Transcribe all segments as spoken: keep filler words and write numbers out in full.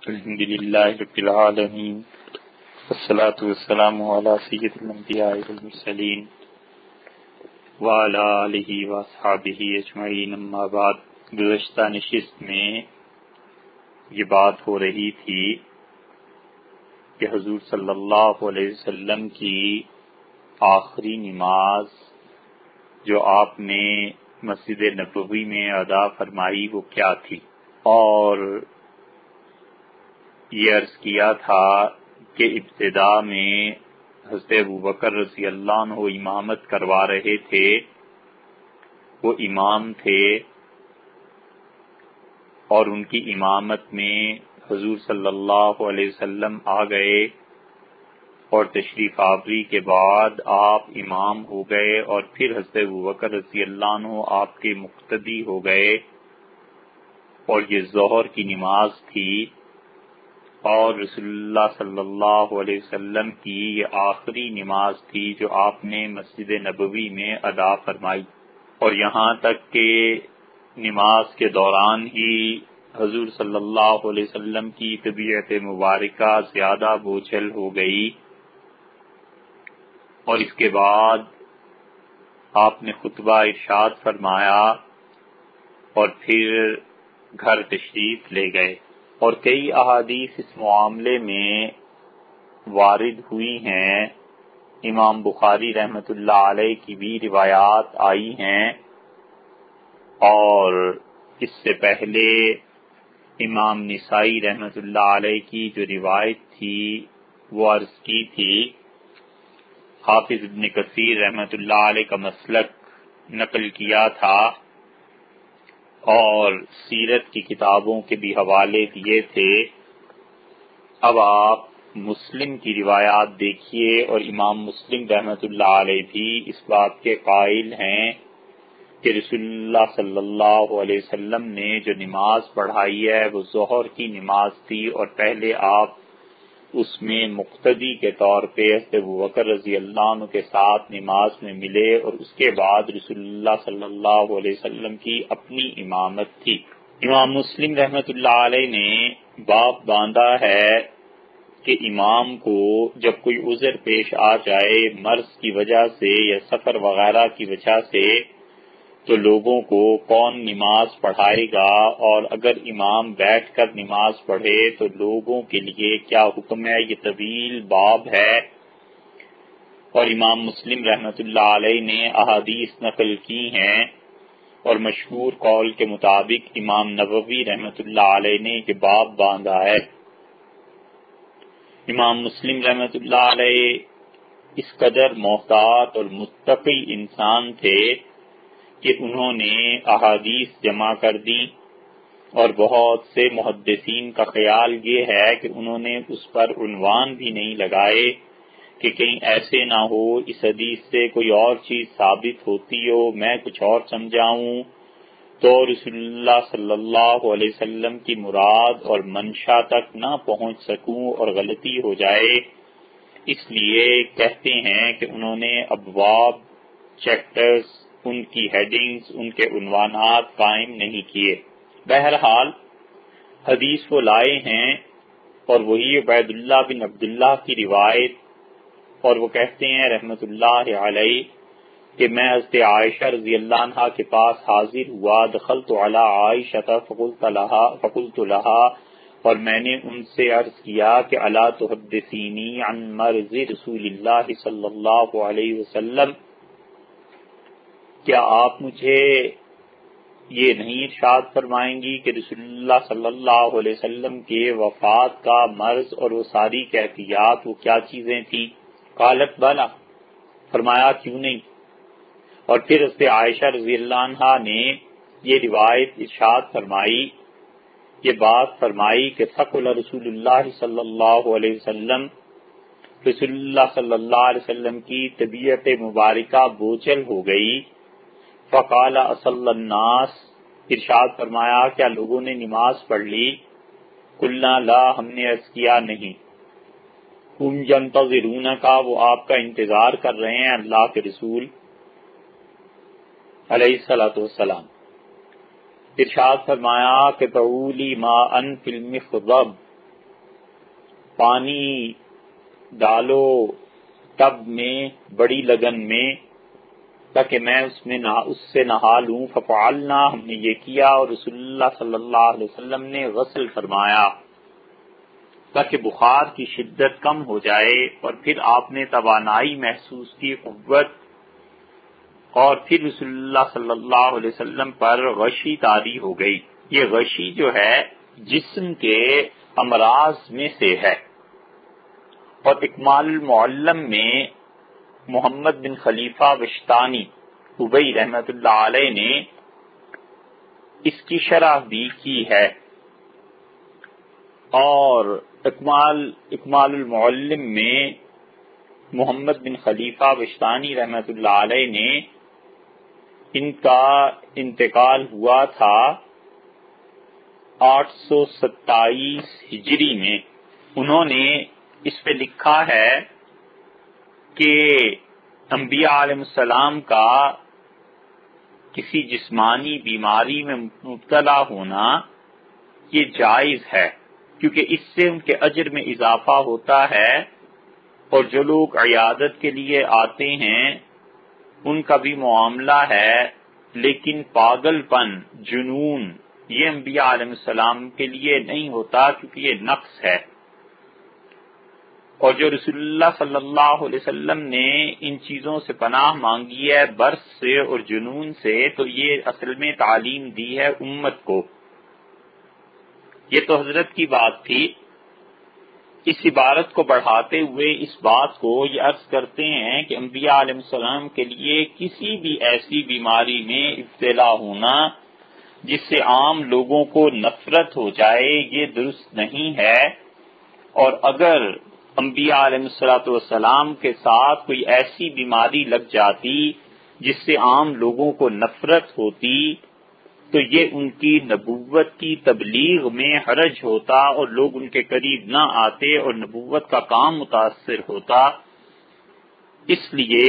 الحمد للہ رب العالمین والصلاة والسلام علی سید الانبیاء والمرسلین وعلی آلہ واصحابہ اجمعین، اما بعد۔ گزشتہ نشست میں یہ بات ہو رہی تھی کہ حضور صلی اللہ علیہ وسلم کی آخری نماز جو آپ نے مسجد نبوی میں ادا فرمائی وہ کیا تھی، اور یہ عرض کیا تھا کہ ابتدا میں حضرت ابوبکر رضی اللہ عنہ امامت کروا رہے تھے، وہ امام تھے، اور ان کی امامت میں حضور صلی اللہ علیہ وسلم آ گئے، اور تشریف آوری کے بعد آپ امام ہو گئے، اور پھر حضرت ابوبکر رضی اللہ عنہ آپ کے مقتدی ہو گئے، اور یہ ظہر کی نماز تھی، اور رسول اللہ صلی اللہ علیہ وسلم کی یہ آخری نماز تھی جو آپ نے مسجد نبوی میں ادا فرمائی۔ اور یہاں تک کہ نماز کے دوران ہی حضور صلی اللہ علیہ وسلم کی طبیعت مبارکہ زیادہ بوجھل ہو گئی، اور اس کے بعد آپ نے خطبہ ارشاد فرمایا اور پھر گھر تشریف لے گئے۔ اور کئی احادیث اس معاملے میں وارد ہوئی ہیں، امام بخاری رحمۃ اللہ علیہ کی بھی روایات آئی ہیں، اور اس سے پہلے امام نسائی رحمۃ اللہ علیہ کی جو روایت تھی وہ عرض کی تھی۔ حافظ ابن کثیر رحمۃ اللہ علیہ کا مسلک نقل کیا تھا، اور سیرت کی کتابوں کے بھی حوالے دیے تھے۔ اب آپ مسلم کی روایات دیکھیے، اور امام مسلم رحمۃ اللہ علیہ بھی اس بات کے قائل ہیں کہ رسول اللہ صلی اللہ علیہ وسلم نے جو نماز پڑھائی ہے وہ ظہر کی نماز تھی، اور پہلے آپ اس میں مقتدی کے طور پہ حضرت ابوبکر رضی اللہ عنہ کے ساتھ نماز میں ملے، اور اس کے بعد رسول اللہ صلی اللہ علیہ وسلم کی اپنی امامت تھی۔ امام مسلم رحمۃ اللہ علیہ نے باب باندھا ہے کہ امام کو جب کوئی عذر پیش آ جائے مرض کی وجہ سے یا سفر وغیرہ کی وجہ سے، تو لوگوں کو کون نماز پڑھائے گا، اور اگر امام بیٹھ کر نماز پڑھے تو لوگوں کے لیے کیا حکم ہے۔ یہ طویل باب ہے، اور امام مسلم رحمۃ اللہ علیہ نے احادیث نقل کی ہیں، اور مشہور قول کے مطابق امام نووی رحمۃ اللہ علیہ نے یہ باب باندھا ہے۔ امام مسلم رحمۃ اللہ علیہ اس قدر محتاط اور متقی انسان تھے کہ انہوں نے احادیث جمع کر دی، اور بہت سے محدثین کا خیال یہ ہے کہ انہوں نے اس پر عنوان بھی نہیں لگائے کہ کہیں ایسے نہ ہو اس حدیث سے کوئی اور چیز ثابت ہوتی ہو، میں کچھ اور سمجھاؤں تو رسول اللہ صلی اللہ علیہ وسلم کی مراد اور منشا تک نہ پہنچ سکوں اور غلطی ہو جائے۔ اس لیے کہتے ہیں کہ انہوں نے ابواب، چیپٹرز، ان کی ہیڈنگز، ان کے عنوانات قائم نہیں کیے۔ بہرحال حدیث وہ لائے ہیں، اور وہی عبید اللہ بن عبداللہ کی روایت، اور وہ کہتے ہیں رحمت اللہ علیہ کہ میں حضرت عائشہ رضی اللہ عنہا کے پاس حاضر ہوا، دخلت علی عائشہ فقلت لہا فقلت لہا اور میں نے ان سے عرض کیا کہ الا تحدثینی عن مرض رسول اللہ صلی اللہ علیہ وسلم، کیا آپ مجھے یہ نہیں ارشاد فرمائیں گی کہ رسول اللہ صلی اللہ علیہ وسلم کے وفات کا مرض اور وہ ساری کیفیات وہ کیا چیزیں تھیں؟ قالت بلا، فرمایا کیوں نہیں۔ اور پھر حضرت عائشہ رضی اللہ عنہا نے یہ روایت ارشاد فرمائی، یہ بات فرمائی کہ ثقل رسول اللہ صلی اللہ علیہ وسلم، رسول اللہ صلی اللہ علیہ وسلم کی طبیعت مبارکہ بوجھل ہو گئی۔ فقال اصل الناس، ارشاد فرمایا کیا لوگوں نے نماز پڑھ لی؟ قلنا لا، ہم نے عرض کیا نہیں۔ ہم ینتظرون کا، وہ آپ کا انتظار کر رہے ہیں، اللہ کے رسول علیہ الصلوۃ والسلام۔ ارشاد فرمایا کہ طولی ما ان فی المخضب، پانی ڈالو ٹب میں بڑی لگن میں تاکہ میں اس میں نہ اس سے نہا لوں، ففعلنا، ہم نے یہ کیا، اور رسول اللہ صلی اللہ علیہ وسلم نے غسل فرمایا تاکہ بخار کی شدت کم ہو جائے، اور پھر آپ نے توانائی محسوس کی، قوت، اور پھر رسول اللہ صلی اللہ علیہ وسلم پر غشی طاری ہو گئی۔ یہ غشی جو ہے جسم کے امراض میں سے ہے، اور اکمال المعلم میں محمد بن خلیفہ وشتانی ابئی رحمت اللہ علیہ نے اس کی شرح بھی کی ہے، اور اکمال اکمال المعلم میں محمد بن خلیفہ وشتانی رحمت اللہ علیہ نے ان کا انتقال ہوا تھا آٹھ سو ستائیس ہجری میں۔ انہوں نے اس پہ لکھا ہے کہ انبیاء علیہ السلام کا کسی جسمانی بیماری میں مبتلا ہونا یہ جائز ہے، کیونکہ اس سے ان کے اجر میں اضافہ ہوتا ہے، اور جو لوگ عیادت کے لیے آتے ہیں ان کا بھی معاملہ ہے، لیکن پاگل پن، جنون، یہ انبیاء علیہ السلام کے لیے نہیں ہوتا، کیونکہ یہ نقص ہے۔ اور جو رسول اللہ صلی اللہ علیہ وسلم نے ان چیزوں سے پناہ مانگی ہے، برس سے اور جنون سے، تو یہ اصل میں تعلیم دی ہے امت کو۔ یہ تو حضرت کی بات تھی۔ اس عبارت کو بڑھاتے ہوئے اس بات کو یہ عرض کرتے ہیں کہ انبیاء علیہ السلام کے لیے کسی بھی ایسی بیماری میں ابتلا ہونا جس سے عام لوگوں کو نفرت ہو جائے، یہ درست نہیں ہے، اور اگر انبیاء علیہ السلام کے ساتھ کوئی ایسی بیماری لگ جاتی جس سے عام لوگوں کو نفرت ہوتی تو یہ ان کی نبوت کی تبلیغ میں حرج ہوتا، اور لوگ ان کے قریب نہ آتے، اور نبوت کا کام متاثر ہوتا۔ اس لیے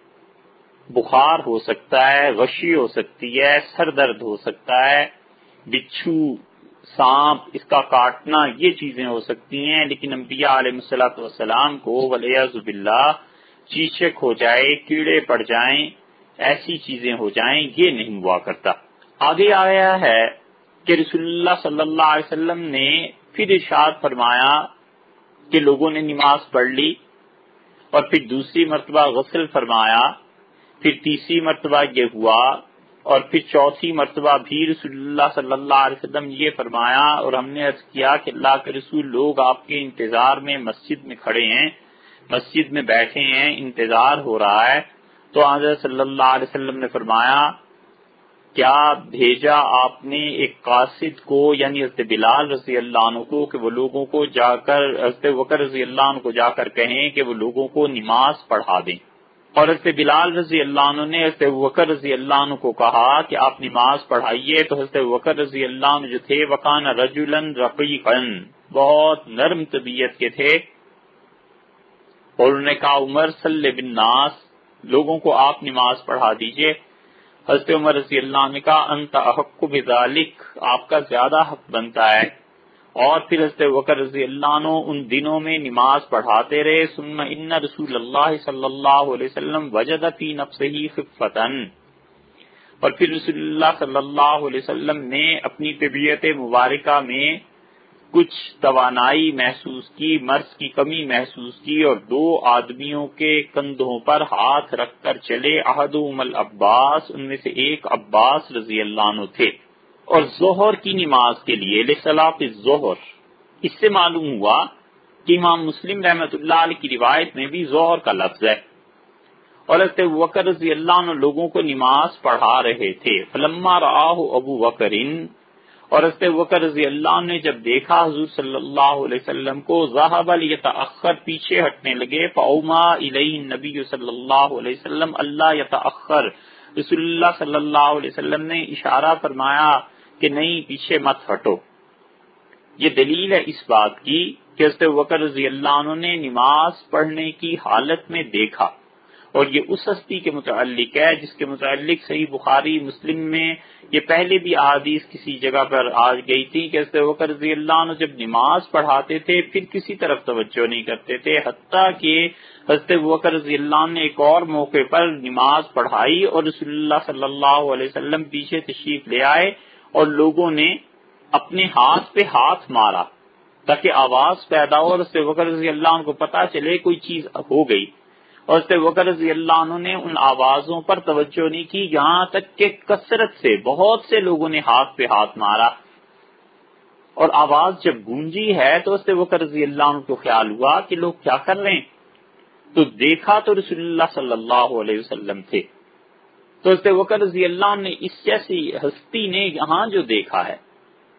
بخار ہو سکتا ہے، غشی ہو سکتی ہے، سر درد ہو سکتا ہے، بچھو، سانپ، اس کا کاٹنا، یہ چیزیں ہو سکتی ہیں، لیکن انبیاء علیہ الصلوۃ والسلام کو والعیاذ باللہ چیچک ہو جائے، کیڑے پڑ جائیں، ایسی چیزیں ہو جائیں، یہ نہیں ہوا کرتا۔ آگے آیا ہے کہ رسول اللہ صلی اللہ علیہ وسلم نے پھر ارشاد فرمایا کہ لوگوں نے نماز پڑھ لی، اور پھر دوسری مرتبہ غسل فرمایا، پھر تیسری مرتبہ یہ ہوا، اور پھر چوتھی مرتبہ بھی رسول اللہ صلی اللہ علیہ وسلم نے یہ فرمایا، اور ہم نے عرض کیا کہ اللہ کے رسول، لوگ آپ کے انتظار میں مسجد میں کھڑے ہیں، مسجد میں بیٹھے ہیں، انتظار ہو رہا ہے، تو حضرت صلی اللہ علیہ وسلم نے فرمایا کیا بھیجا آپ نے ایک قاصد کو، یعنی حضرت بلال رضی اللہ عنہ کو، کہ وہ لوگوں کو جا کر حضرت بکر رضی اللہ عنہ کو جا کر کہیں کہ وہ لوگوں کو نماز پڑھا دیں، اور حضرت بلال رضی اللہ عنہ نے حضرت بکر رضی اللہ عنہ کو کہا کہ آپ نماز پڑھائیے، تو حضرت بکر رضی اللہ عنہ جو تھے وکان رجلا رقیقا، بہت نرم طبیعت کے تھے، اور انہوں نے کہا عمر صلی بالناس، لوگوں کو آپ نماز پڑھا دیجئے۔ حضرت عمر رضی اللہ عنہ نے کہا انت احق بذالک، آپ کا زیادہ حق بنتا ہے، اور پھر حضرت بکر رضی اللہ عنہ ان دنوں میں نماز پڑھاتے رہے۔ ثم ان رسول اللہ صلی اللہ علیہ وسلم وجد فی نفسہ خفتاً، اور پھر رسول اللہ صلی اللہ علیہ وسلم نے اپنی طبیعت مبارکہ میں کچھ توانائی محسوس کی، مرض کی کمی محسوس کی، اور دو آدمیوں کے کندھوں پر ہاتھ رکھ کر چلے، احدہم العباس، ان میں سے ایک عباس رضی اللہ عنہ تھے، اور ظہر کی نماز کے لیے لصلاۃ الظہر، اس سے معلوم ہوا کہ امام مسلم رحمۃ اللہ علیہ کی روایت میں بھی ظہر کا لفظ ہے، اور حضرت ابوبکر رضی اللہ عنہ لوگوں کو نماز پڑھا رہے تھے۔ فلما رآہ ابو بکر، اور حضرت ابوبکر رضی اللہ عنہ نے جب دیکھا حضور صلی اللہ علیہ وسلم کو، ذہب لیتأخر، پیچھے ہٹنے لگے، فاوما الیہ النبی صلی اللہ علیہ وسلم اللہ یتأخر، رسول اللہ صلی اللہ علیہ وسلم نے اشارہ فرمایا کہ نہیں، پیچھے مت ہٹو۔ یہ دلیل ہے اس بات کی کہ حضرت ابوبکر رضی اللہ عنہ نے نماز پڑھنے کی حالت میں دیکھا، اور یہ اس ہستی کے متعلق ہے جس کے متعلق صحیح بخاری مسلم میں یہ پہلے بھی احادیث کسی جگہ پر آ گئی تھی کہ حضرت ابوبکر رضی اللہ عنہ جب نماز پڑھاتے تھے پھر کسی طرف توجہ نہیں کرتے تھے، حتیٰ کہ حضرت ابوبکر رضی اللہ عنہ نے ایک اور موقع پر نماز پڑھائی اور رسول اللہ صلی اللہ علیہ وسلم پیچھے تشریف لے آئے اور لوگوں نے اپنے ہاتھ پہ ہاتھ مارا تاکہ آواز پیدا ہو اور حضرت ابوبکر رضی اللہ عنہ کو پتا چلے کوئی چیز ہو گئی، اور حضرت ابوبکر رضی اللہ عنہ نے ان آوازوں پر توجہ نہیں کی یہاں تک کہ کثرت سے بہت سے لوگوں نے ہاتھ پہ ہاتھ مارا، اور آواز جب گونجی ہے تو حضرت ابوبکر رضی اللہ عنہ کو خیال ہوا کہ لوگ کیا کر رہے ہیں، تو دیکھا تو رسول اللہ صلی اللہ علیہ وسلم تھے، تو حضرت ابوبکر رضی اللہ عنہ نے اس جیسی ہستی نے یہاں جو دیکھا ہے،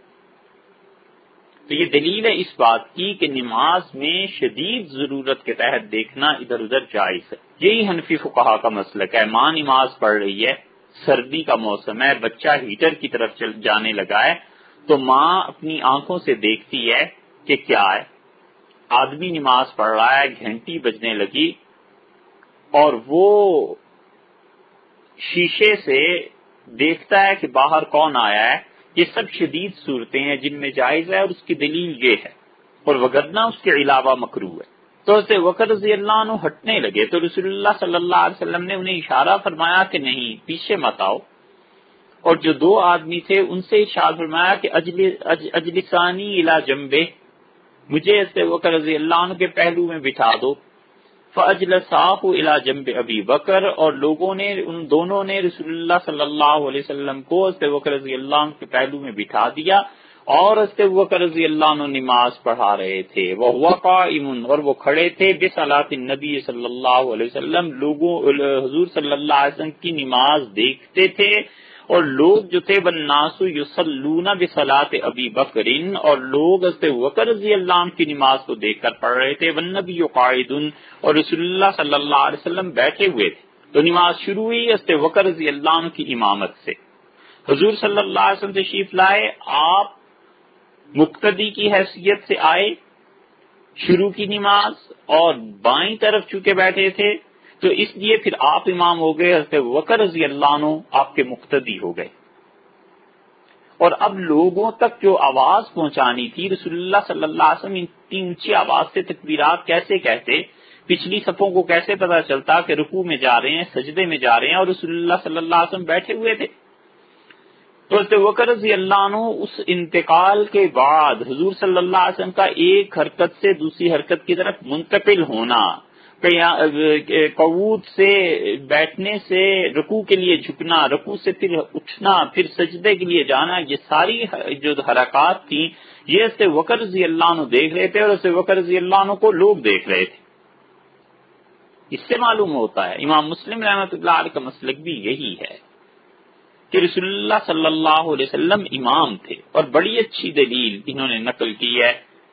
تو یہ دلیل ہے اس بات کی کہ نماز میں شدید ضرورت کے تحت دیکھنا ادھر ادھر جائز ہے۔ یہی حنفی فقہا کا مسلک ہے۔ ماں نماز پڑھ رہی ہے، سردی کا موسم ہے، بچہ ہیٹر کی طرف چل جانے لگا ہے، تو ماں اپنی آنکھوں سے دیکھتی ہے کہ کیا ہے، آدمی نماز پڑھ رہا ہے، گھنٹی بجنے لگی اور وہ شیشے سے دیکھتا ہے کہ باہر کون آیا ہے، یہ سب شدید صورتیں ہیں جن میں جائز ہے اور اس کی دلیل یہ ہے، اور وگرنہ اس کے علاوہ مکروہ ہے۔ تو حضرت ابوبکر رضی اللہ عنہ ہٹنے لگے تو رسول اللہ صلی اللہ علیہ وسلم نے انہیں اشارہ فرمایا کہ نہیں پیچھے مت آؤ، اور جو دو آدمی تھے ان سے اشارہ فرمایا کہ اجلسانی الی جنبہ، مجھے حضرت ابوبکر رضی اللہ عنہ کے پہلو میں بٹھا دو، فاجلساہ الی جنب ابی بکر، اور لوگوں نے ان دونوں نے رسول اللہ صلی اللہ علیہ وسلم کو حضرت ابوبکر رضی اللہ عنہ کے پہلو میں بٹھا دیا، اور حضرت ابوبکر رضی اللہ عنہ نماز پڑھا رہے تھے، وہو قائم، اور وہ کھڑے تھے بصلاۃ النبی صلی اللہ علیہ وسلم، لوگوں حضور صلی اللہ علیہ وسلم کی نماز دیکھتے تھے، اور لوگ جو تھے والناس یصلون بصلاۃ ابی بکر، اور لوگ حضرت ابوبکر رضی اللہ عنہ کی نماز کو دیکھ کر پڑھ رہے تھے، والنبی قاعد، اور رسول اللہ صلی اللہ علیہ وسلم بیٹھے ہوئے تھے۔ تو نماز شروع ہوئی حضرت ابوبکر رضی اللہ عنہ کی امامت سے، حضور صلی اللہ علیہ وسلم تشریف لائے، آپ مقتدی کی حیثیت سے آئے، شروع کی نماز، اور بائیں طرف چونکہ بیٹھے تھے تو اس لیے پھر آپ امام ہو گئے، حضرت ابوبکر رضی اللہ عنہ آپ کے مقتدی ہو گئے، اور اب لوگوں تک جو آواز پہنچانی تھی، رسول اللہ صلی اللہ علیہ وسلم اتنی اونچی آواز سے تکبیرات کیسے کہتے، پچھلی صفوں کو کیسے پتا چلتا کہ رکوع میں جا رہے ہیں، سجدے میں جا رہے ہیں، اور رسول اللہ صلی اللہ علیہ وسلم بیٹھے ہوئے تھے۔ تو حضرت ابوبکر رضی اللہ عنہ اس انتقال کے بعد حضور صلی اللہ علیہ وسلم کا ایک حرکت سے دوسری حرکت کی طرف منتقل ہونا، قعود سے بیٹھنے سے رکوع کے لیے جھکنا، رکوع سے پھر اٹھنا، پھر سجدے کے لیے جانا، یہ ساری جو حرکات تھیں یہ حضرت ابوبکر رضی اللہ عنہ دیکھ رہے تھے، اور حضرت ابوبکر رضی اللہ عنہ کو لوگ دیکھ رہے تھے۔ اس سے معلوم ہوتا ہے، امام مسلم رحمۃ اللہ علیہ کا مسلک بھی یہی ہے کہ رسول اللہ صلی اللہ علیہ وسلم امام تھے، اور بڑی اچھی دلیل انہوں نے نقل کی ہے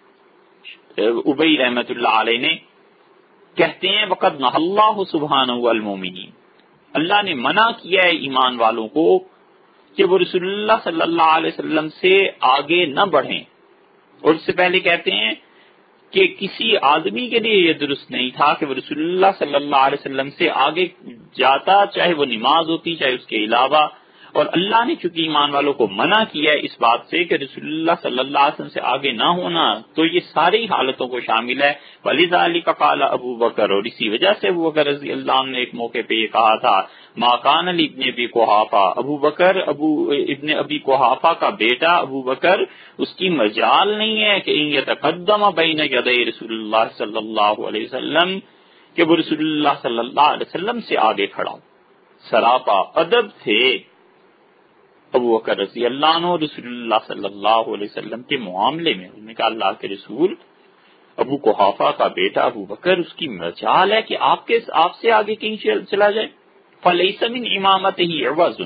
ابی رحمۃ اللہ علیہ نے، کہتے ہیں وقد نہى اللہ سبحانہ المؤمنین، اللہ نے منع کیا ہے ایمان والوں کو کہ وہ رسول اللہ صلی اللہ علیہ وسلم سے آگے نہ بڑھیں، اور اس سے پہلے کہتے ہیں کہ کسی آدمی کے لیے یہ درست نہیں تھا کہ وہ رسول اللہ صلی اللہ علیہ وسلم سے آگے جاتا، چاہے وہ نماز ہوتی چاہے اس کے علاوہ، اور اللہ نے چونکہ ایمان والوں کو منع کیا ہے اس بات سے کہ رسول اللہ صلی اللہ علیہ وسلم سے آگے نہ ہونا، تو یہ ساری حالتوں کو شامل ہے۔ وَلِذَلِكَ قَالَ ابو بکر، اور اسی وجہ سے ابو بکر رضی اللہ عنہ نے ایک موقع پہ یہ کہا تھا، مَا كَانَ لِابْنِ أَبِي قُحَافَةَ، ابو بکر ابو ابن ابی قحافہ کا بیٹا ابو بکر اس کی مجال نہیں ہے کہ ان يتقدم بین یدی رسول اللہ صلی اللہ علیہ وسلم، کہ وہ رسول اللہ صلی اللہ علیہ وسلم سے آگے کھڑا ہو۔ سراپا ادب تھے ابو بکر رضی اللہ عنہ رسول اللہ صلی اللہ علیہ وسلم کے معاملے میں، انہوں نے کہا اللہ کے رسول ابو قحافہ کا بیٹا ابو بکر اس کی مجال ہے کہ آپ کے آپ سے آگے کہیں چلا جائے، فلیس من امامتہ عوض،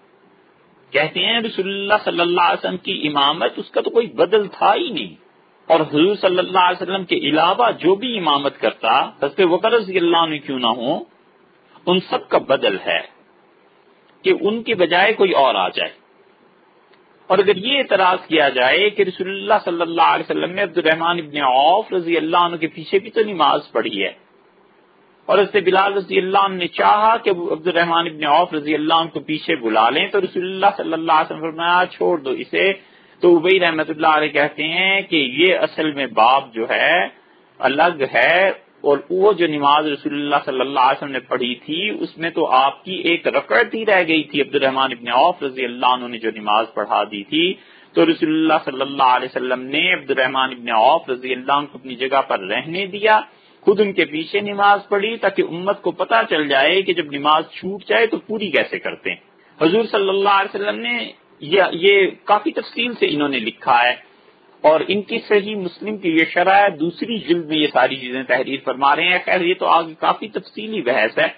کہتے ہیں رسول اللہ صلی اللہ علیہ وسلم کی امامت اس کا تو کوئی بدل تھا ہی نہیں، اور حضور صلی اللہ علیہ وسلم کے علاوہ جو بھی امامت کرتا حضرت ابوبکر رضی اللہ عنہ کیوں نہ ہو، ان سب کا بدل ہے کہ ان کے بجائے کوئی اور آ جائے۔ اور اگر یہ اعتراض کیا جائے کہ رسول اللہ صلی اللہ علیہ وسلم نے عبد الرحمن ابن عوف رضی اللہ عنہ کے پیچھے بھی تو نماز پڑھی ہے، اور حضرت بلال رضی اللہ عنہ نے چاہا کہ عبد الرحمن ابن عوف رضی اللہ عنہ کو پیچھے بلا لیں تو رسول اللہ صلی اللہ علیہ وسلم فرمایا چھوڑ دو اسے. تو ابی رحمۃ اللہ علیہ کہتے ہیں کہ یہ اصل میں باب جو ہے الگ ہے، اور وہ جو نماز رسول اللہ صلی اللہ علیہ وسلم نے پڑھی تھی اس میں تو آپ کی ایک رکعت ہی رہ گئی تھی. عبد الرحمن ابن عوف رضی اللہ عنہ نے جو نماز پڑھا دی تھی تو رسول اللہ صلی اللہ علیہ وسلم نے عبد الرحمن ابن عوف رضی اللہ عنہ کو اپنی جگہ پر رہنے دیا، خود ان کے پیچھے نماز پڑھی تاکہ امت کو پتہ چل جائے کہ جب نماز چھوٹ جائے تو پوری کیسے کرتے ہیں. حضور صلی اللہ علیہ وسلم نے یہ کافی تفصیل سے انہوں نے لکھا ہے، اور ان کی صحیح مسلم کی یہ شرح ہے، دوسری جلد میں یہ ساری چیزیں تحریر فرما رہے ہیں. خیر یہ تو آگے کافی تفصیلی بحث ہے.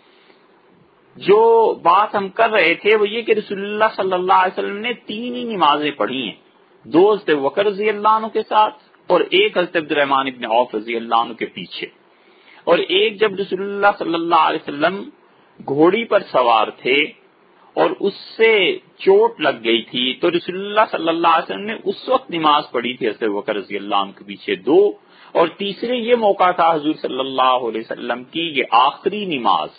جو بات ہم کر رہے تھے وہ یہ کہ رسول اللہ صلی اللہ علیہ وسلم نے تین ہی نمازیں پڑھی ہیں، دو حضرت بکر رضی اللہ عنہ کے ساتھ اور ایک حضرت عبد الرحمن ابن عوف رضی اللہ عنہ کے پیچھے، اور ایک جب رسول اللہ صلی اللہ علیہ وسلم گھوڑی پر سوار تھے اور اس سے چوٹ لگ گئی تھی تو رسول اللہ صلی اللہ علیہ وسلم نے اس وقت نماز پڑھی تھی حضرت بکر رضی اللہ عنہ کے پیچھے دو، اور تیسرے یہ موقع تھا حضور صلی اللہ علیہ وسلم کی یہ آخری نماز،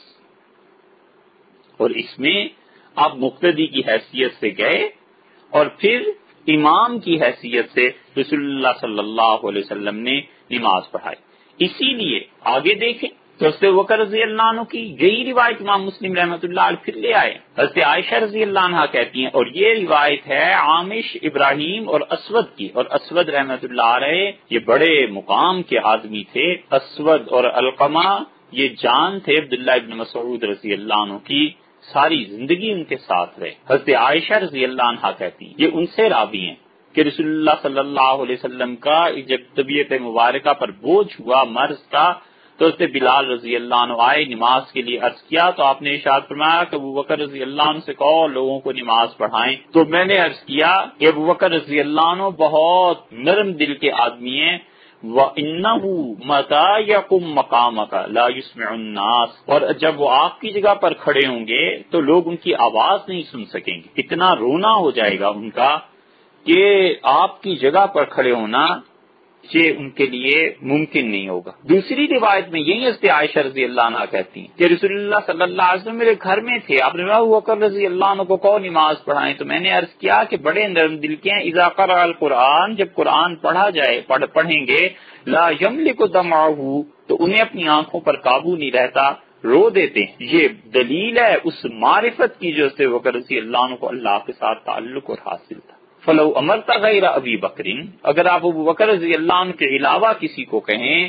اور اس میں آپ مقتدی کی حیثیت سے گئے اور پھر امام کی حیثیت سے رسول اللہ صلی اللہ علیہ وسلم نے نماز پڑھائی. اسی لیے آگے دیکھیں تو حضرت بکر رضی اللہ عنہ کی یہی روایت امام مسلم رحمۃ اللہ علیہ پھر لے آئے. حضرت عائشہ رضی اللہ عنہ کہتی ہیں، اور یہ روایت ہے عامش ابراہیم اور اسود کی، اور اسود رحمۃ اللہ علیہ یہ بڑے مقام کے آدمی تھے. اسود اور علقمہ یہ جان تھے عبداللہ ابن مسعود رضی اللہ عنہ کی، ساری زندگی ان کے ساتھ رہے. حضرت عائشہ رضی اللہ عنہ کہتی ہیں، یہ ان سے راوی ہیں کہ رسول اللہ صلی اللہ علیہ وسلم کا جب طبیعت مبارکہ پر بوجھ ہوا مرض کا تو حضرت بلال رضی اللہ عنہ آئے نماز کے لیے عرض کیا تو آپ نے ارشاد فرمایا کہ ابو بکر رضی اللہ عنہ سے کہو لوگوں کو نماز پڑھائیں. تو میں نے عرض کیا کہ ابو بکر رضی اللہ عنہ بہت نرم دل کے آدمی ہیں، وَإِنَّهُ مَتَى يَقُمْ مَقَامَكَ لَا يُسْمِعُ النَّاسَ، اور جب وہ آپ کی جگہ پر کھڑے ہوں گے تو لوگ ان کی آواز نہیں سن سکیں گے. اتنا رونا ہو جائے گا ان کا کہ آپ کی جگہ پر کھڑے ہونا یہ ان کے لیے ممکن نہیں ہوگا. دوسری روایت میں یہی حضرت عائشہ رضی اللہ عنہ کہتی ہیں کہ رسول اللہ صلی اللہ علیہ وسلم میرے گھر میں تھے، آپ نے ابو بکر رضی اللہ عنہ کو کہو نماز پڑھائیں. تو میں نے عرض کیا کہ بڑے نرم دل کے ہیں، اذا قرأ القرآن، جب قرآن پڑھا جائے پڑھ پڑھیں گے، لا یملک دمعہ، تو انہیں اپنی آنکھوں پر قابو نہیں رہتا، رو دیتے ہیں. یہ دلیل ہے اس معرفت کی جو حضرت بکر رضی اللہ عنہ کو اللہ کے ساتھ تعلق اور حاصل تھا. فلو امرت غیر ابی بکر، اگر آپ ابو بکر رضی اللہ عنہ کے علاوہ کسی کو کہیں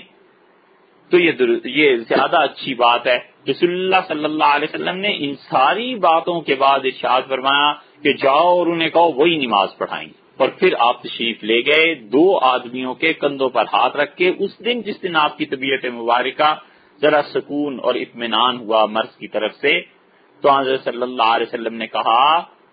تو یہ یہ زیادہ اچھی بات ہے. رسول اللہ صلی اللہ علیہ وسلم نے ان ساری باتوں کے بعد ارشاد فرمایا کہ جاؤ اور انہیں کہو وہی نماز پڑھائیں گے. اور پھر آپ تشریف لے گئے دو آدمیوں کے کندھوں پر ہاتھ رکھ کے. اس دن جس دن آپ کی طبیعت مبارکہ ذرا سکون اور اطمینان ہوا مرض کی طرف سے، تو حضرت صلی اللہ علیہ وسلم نے کہا،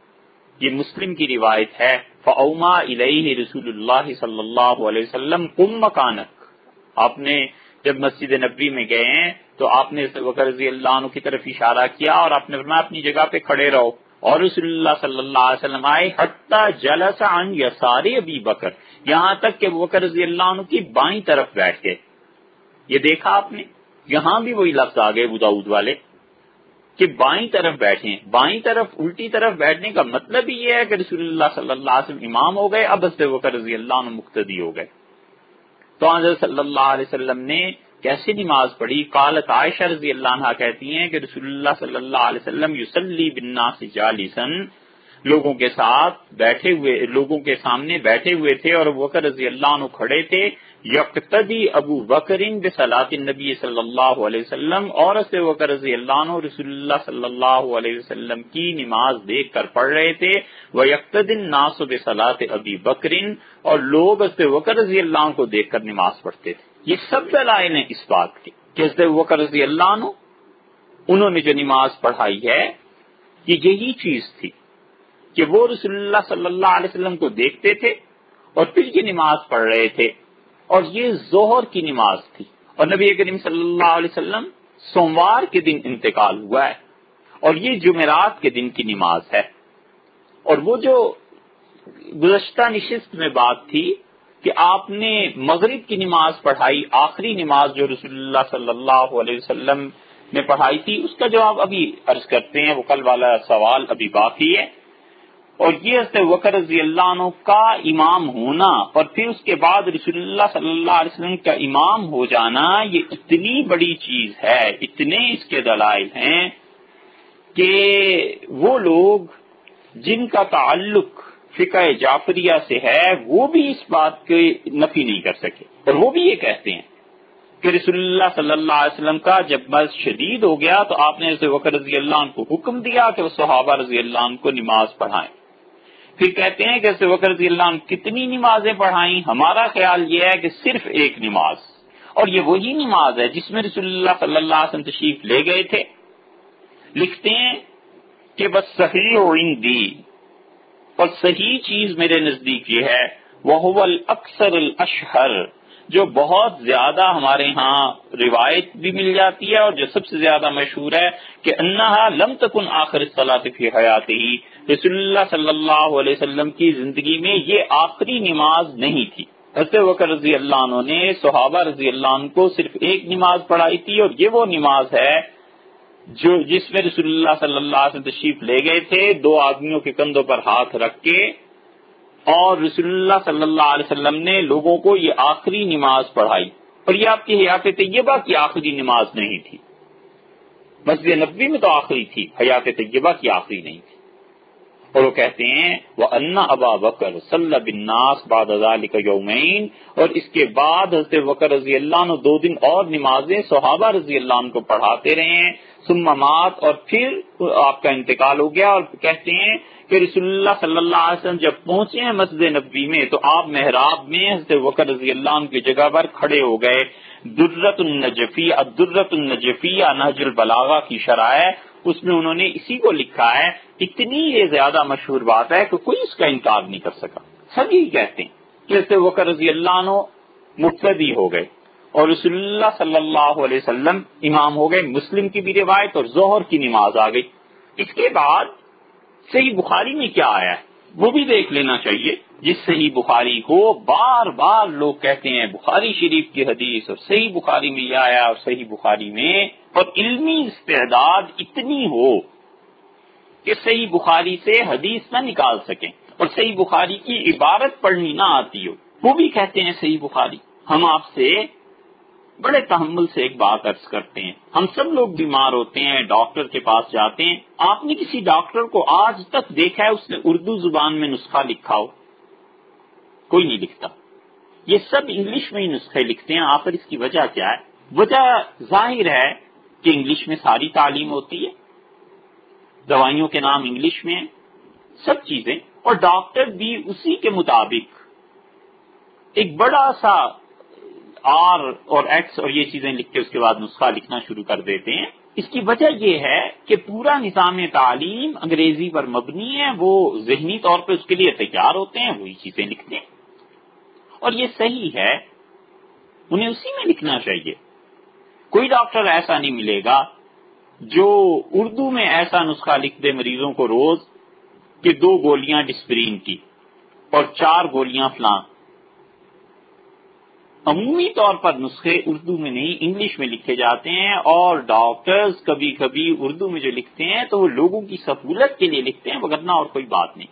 یہ مسلم کی روایت ہے، فَأَوْمَا إِلَيْهِ رسول اللہ صلی اللہ علیہ وسلم قُمْ مَكَانَكَ، آپ نے جب مسجد نبوی میں گئے ہیں تو آپ نے ابو بکر رضی اللہ عنہ کی طرف اشارہ کیا اور آپ نے فرمایا اپنی جگہ پہ کھڑے رہو. اور رسول اللہ صلی اللہ علیہ وسلم آئے حتی جلس عن یسار ابی بکر، یہاں تک کہ ابو بکر رضی اللہ عنہ کی بائیں طرف بیٹھ گئے. یہ دیکھا آپ نے، یہاں بھی وہی لفظ آ گئے ابو داؤد والے کہ بائیں طرف بیٹھیں. بائیں طرف الٹی طرف بیٹھنے کا مطلب ہی یہ ہے کہ رسول اللہ صلی اللہ علیہ وسلم امام ہو گئے، اب حضرت بکر رضی اللہ عنہ مقتدی ہو گئے. تو حضرت صلی اللہ علیہ وسلم نے کیسے نماز پڑھی؟ قالت عائشہ رضی اللہ عنہ کہتی ہیں کہ رسول اللہ صلی اللہ علیہ وسلم یصلی بالناس جالسا، لوگوں کے ساتھ بیٹھے ہوئے، لوگوں کے سامنے بیٹھے ہوئے تھے اور ابو بکر رضی اللہ عنہ کھڑے تھے. یقتدی ابو بکر بصلاۃ النبی صلی اللہ علیہ وسلم، اور حضرت ابو بکر رضی اللہ عنہ رسول اللہ صلی اللہ علیہ وسلم کی نماز دیکھ کر پڑھ رہے تھے. ویقتدی الناس بصلاۃ ابی بکر، اور لوگ حضرت ابو بکر رضی اللہ عنہ کو دیکھ کر نماز پڑھتے تھے. یہ سب دلائل ہیں اس بات کے کہ حضرت ابو بکر رضی اللہ عنہ انہوں نے جو نماز پڑھائی ہے یہ یہی چیز تھی کہ وہ رسول اللہ صلی اللہ علیہ وسلم کو دیکھتے تھے اور پھر یہ نماز پڑھ رہے تھے. اور یہ ظہر کی نماز تھی اور نبی کریم صلی اللہ علیہ وسلم سوموار کے دن انتقال ہوا ہے اور یہ جمعرات کے دن کی نماز ہے. اور وہ جو گزشتہ نشست میں بات تھی کہ آپ نے مغرب کی نماز پڑھائی، آخری نماز جو رسول اللہ صلی اللہ علیہ وسلم نے پڑھائی تھی، اس کا جواب ابھی عرض کرتے ہیں، وہ کل والا سوال ابھی باقی ہے۔ اور یہ حضرت ابوبکر رضی اللہ عنہ کا امام ہونا اور پھر اس کے بعد رسول اللہ صلی اللہ علیہ وسلم کا امام ہو جانا، یہ اتنی بڑی چیز ہے، اتنے اس کے دلائل ہیں کہ وہ لوگ جن کا تعلق فقہ جعفریہ سے ہے وہ بھی اس بات کی نفی نہیں کر سکے، اور وہ بھی یہ کہتے ہیں کہ رسول اللہ صلی اللہ علیہ وسلم کا جب مرض شدید ہو گیا تو آپ نے حضرت ابوبکر رضی اللہ عنہ کو حکم دیا کہ وہ صحابہ رضی اللہ عنہ کو نماز پڑھائیں۔ پھر کہتے ہیں کہ حضرت ابوبکر رضی اللہ عنہ کتنی نمازیں پڑھائیں؟ ہمارا خیال یہ ہے کہ صرف ایک نماز، اور یہ وہی نماز ہے جس میں رسول اللہ صلی اللہ علیہ وسلم تشریف لے گئے تھے۔ لکھتے ہیں کہ بس صحیح و عندی، اور صحیح چیز میرے نزدیک یہ ہے، وَهُوَ الْأَكْثَرُ الْأَشْهَرُ، جو بہت زیادہ ہمارے ہاں روایت بھی مل جاتی ہے اور جو سب سے زیادہ مشہور ہے کہ انہا لم تکن آخر الصلاۃ فی حیاتہ، رسول اللہ صلی اللہ علیہ وسلم کی زندگی میں یہ آخری نماز نہیں تھی۔ حضرت ابوبکر رضی اللہ عنہ نے صحابہ رضی اللہ عنہ کو صرف ایک نماز پڑھائی تھی، اور یہ وہ نماز ہے جو جس میں رسول اللہ صلی اللہ علیہ وسلم تشریف لے گئے تھے دو آدمیوں کے کندھوں پر ہاتھ رکھ کے، اور رسول اللہ صلی اللہ علیہ وسلم نے لوگوں کو یہ آخری نماز پڑھائی، اور یہ آپ کی حیات طیبہ کی آخری نماز نہیں تھی۔ مسجد نبوی میں تو آخری تھی، حیات طیبہ کی آخری نہیں تھی۔ اور وہ کہتے ہیں وَأَنَّ أَبَا بَكْرَ صَلَّى بِالنَّاسِ بَعْدَ ذَلِكَ يَوْمَيْنِ، اور اس کے بعد حضرت ابوبکر رضی اللہ عنہ دو دن اور نمازیں صحابہ رضی اللہ عنہ کو پڑھاتے رہے ہیں، ثم مات، اور پھر آپ کا انتقال ہو گیا۔ اور کہتے ہیں کہ رسول اللہ صلی اللہ علیہ وسلم جب پہنچے ہیں مسجد نبوی میں تو آپ محراب میں حضرت ابوبکر رضی اللہ عنہ کی جگہ پر کھڑے ہو گئے۔ درۃ النجفیہ الدرۃ النجفیہ نہج البلاغہ کی شرح ہے، اس میں انہوں نے اسی کو لکھا ہے۔ اتنی یہ زیادہ مشہور بات ہے کہ کوئی اس کا انکار نہیں کر سکا۔ سب یہی کہتے ہیں کہ حضرت ابوبکر رضی اللہ عنہ مقتدی ہو گئے اور رسول اللہ صلی اللہ علیہ وسلم امام ہو گئے۔ مسلم کی بھی روایت اور ظہر کی نماز آ گئی۔ اس کے بعد صحیح بخاری میں کیا آیا ہے وہ بھی دیکھ لینا چاہیے، جس صحیح بخاری کو بار بار لوگ کہتے ہیں بخاری شریف کی حدیث، اور صحیح بخاری میں یہ آیا، اور صحیح بخاری میں، اور علمی استعداد اتنی ہو کہ صحیح بخاری سے حدیث نہ نکال سکیں اور صحیح بخاری کی عبارت پڑھنی نہ آتی ہو، وہ بھی کہتے ہیں صحیح بخاری۔ ہم آپ سے بڑے تحمل سے ایک بات عرض کرتے ہیں، ہم سب لوگ بیمار ہوتے ہیں، ڈاکٹر کے پاس جاتے ہیں، آپ نے کسی ڈاکٹر کو آج تک دیکھا ہے اس نے اردو زبان میں نسخہ لکھا ہو؟ کوئی نہیں لکھتا، یہ سب انگلش میں ہی نسخے لکھتے ہیں۔ آخر اس کی وجہ کیا ہے؟ وجہ ظاہر ہے کہ انگلش میں ساری تعلیم ہوتی ہے، دوائیوں کے نام انگلش میں ہیں، سب چیزیں، اور ڈاکٹر بھی اسی کے مطابق ایک بڑا سا آر اور ایکس اور یہ چیزیں لکھ کے اس کے بعد نسخہ لکھنا شروع کر دیتے ہیں۔ اس کی وجہ یہ ہے کہ پورا نظام تعلیم انگریزی پر مبنی ہے، وہ ذہنی طور پہ اس کے لیے تیار ہوتے ہیں، وہی چیزیں لکھتے ہیں، اور یہ صحیح ہے، انہیں اسی میں لکھنا چاہیے۔ کوئی ڈاکٹر ایسا نہیں ملے گا جو اردو میں ایسا نسخہ لکھ دے مریضوں کو روز کہ دو گولیاں ڈسپرین کی اور چار گولیاں فلاں۔ عمومی طور پر نسخے اردو میں نہیں انگلش میں لکھے جاتے ہیں، اور ڈاکٹرز کبھی کبھی اردو میں جو لکھتے ہیں تو وہ لوگوں کی سہولت کے لیے لکھتے ہیں، وگرنہ اور کوئی بات نہیں۔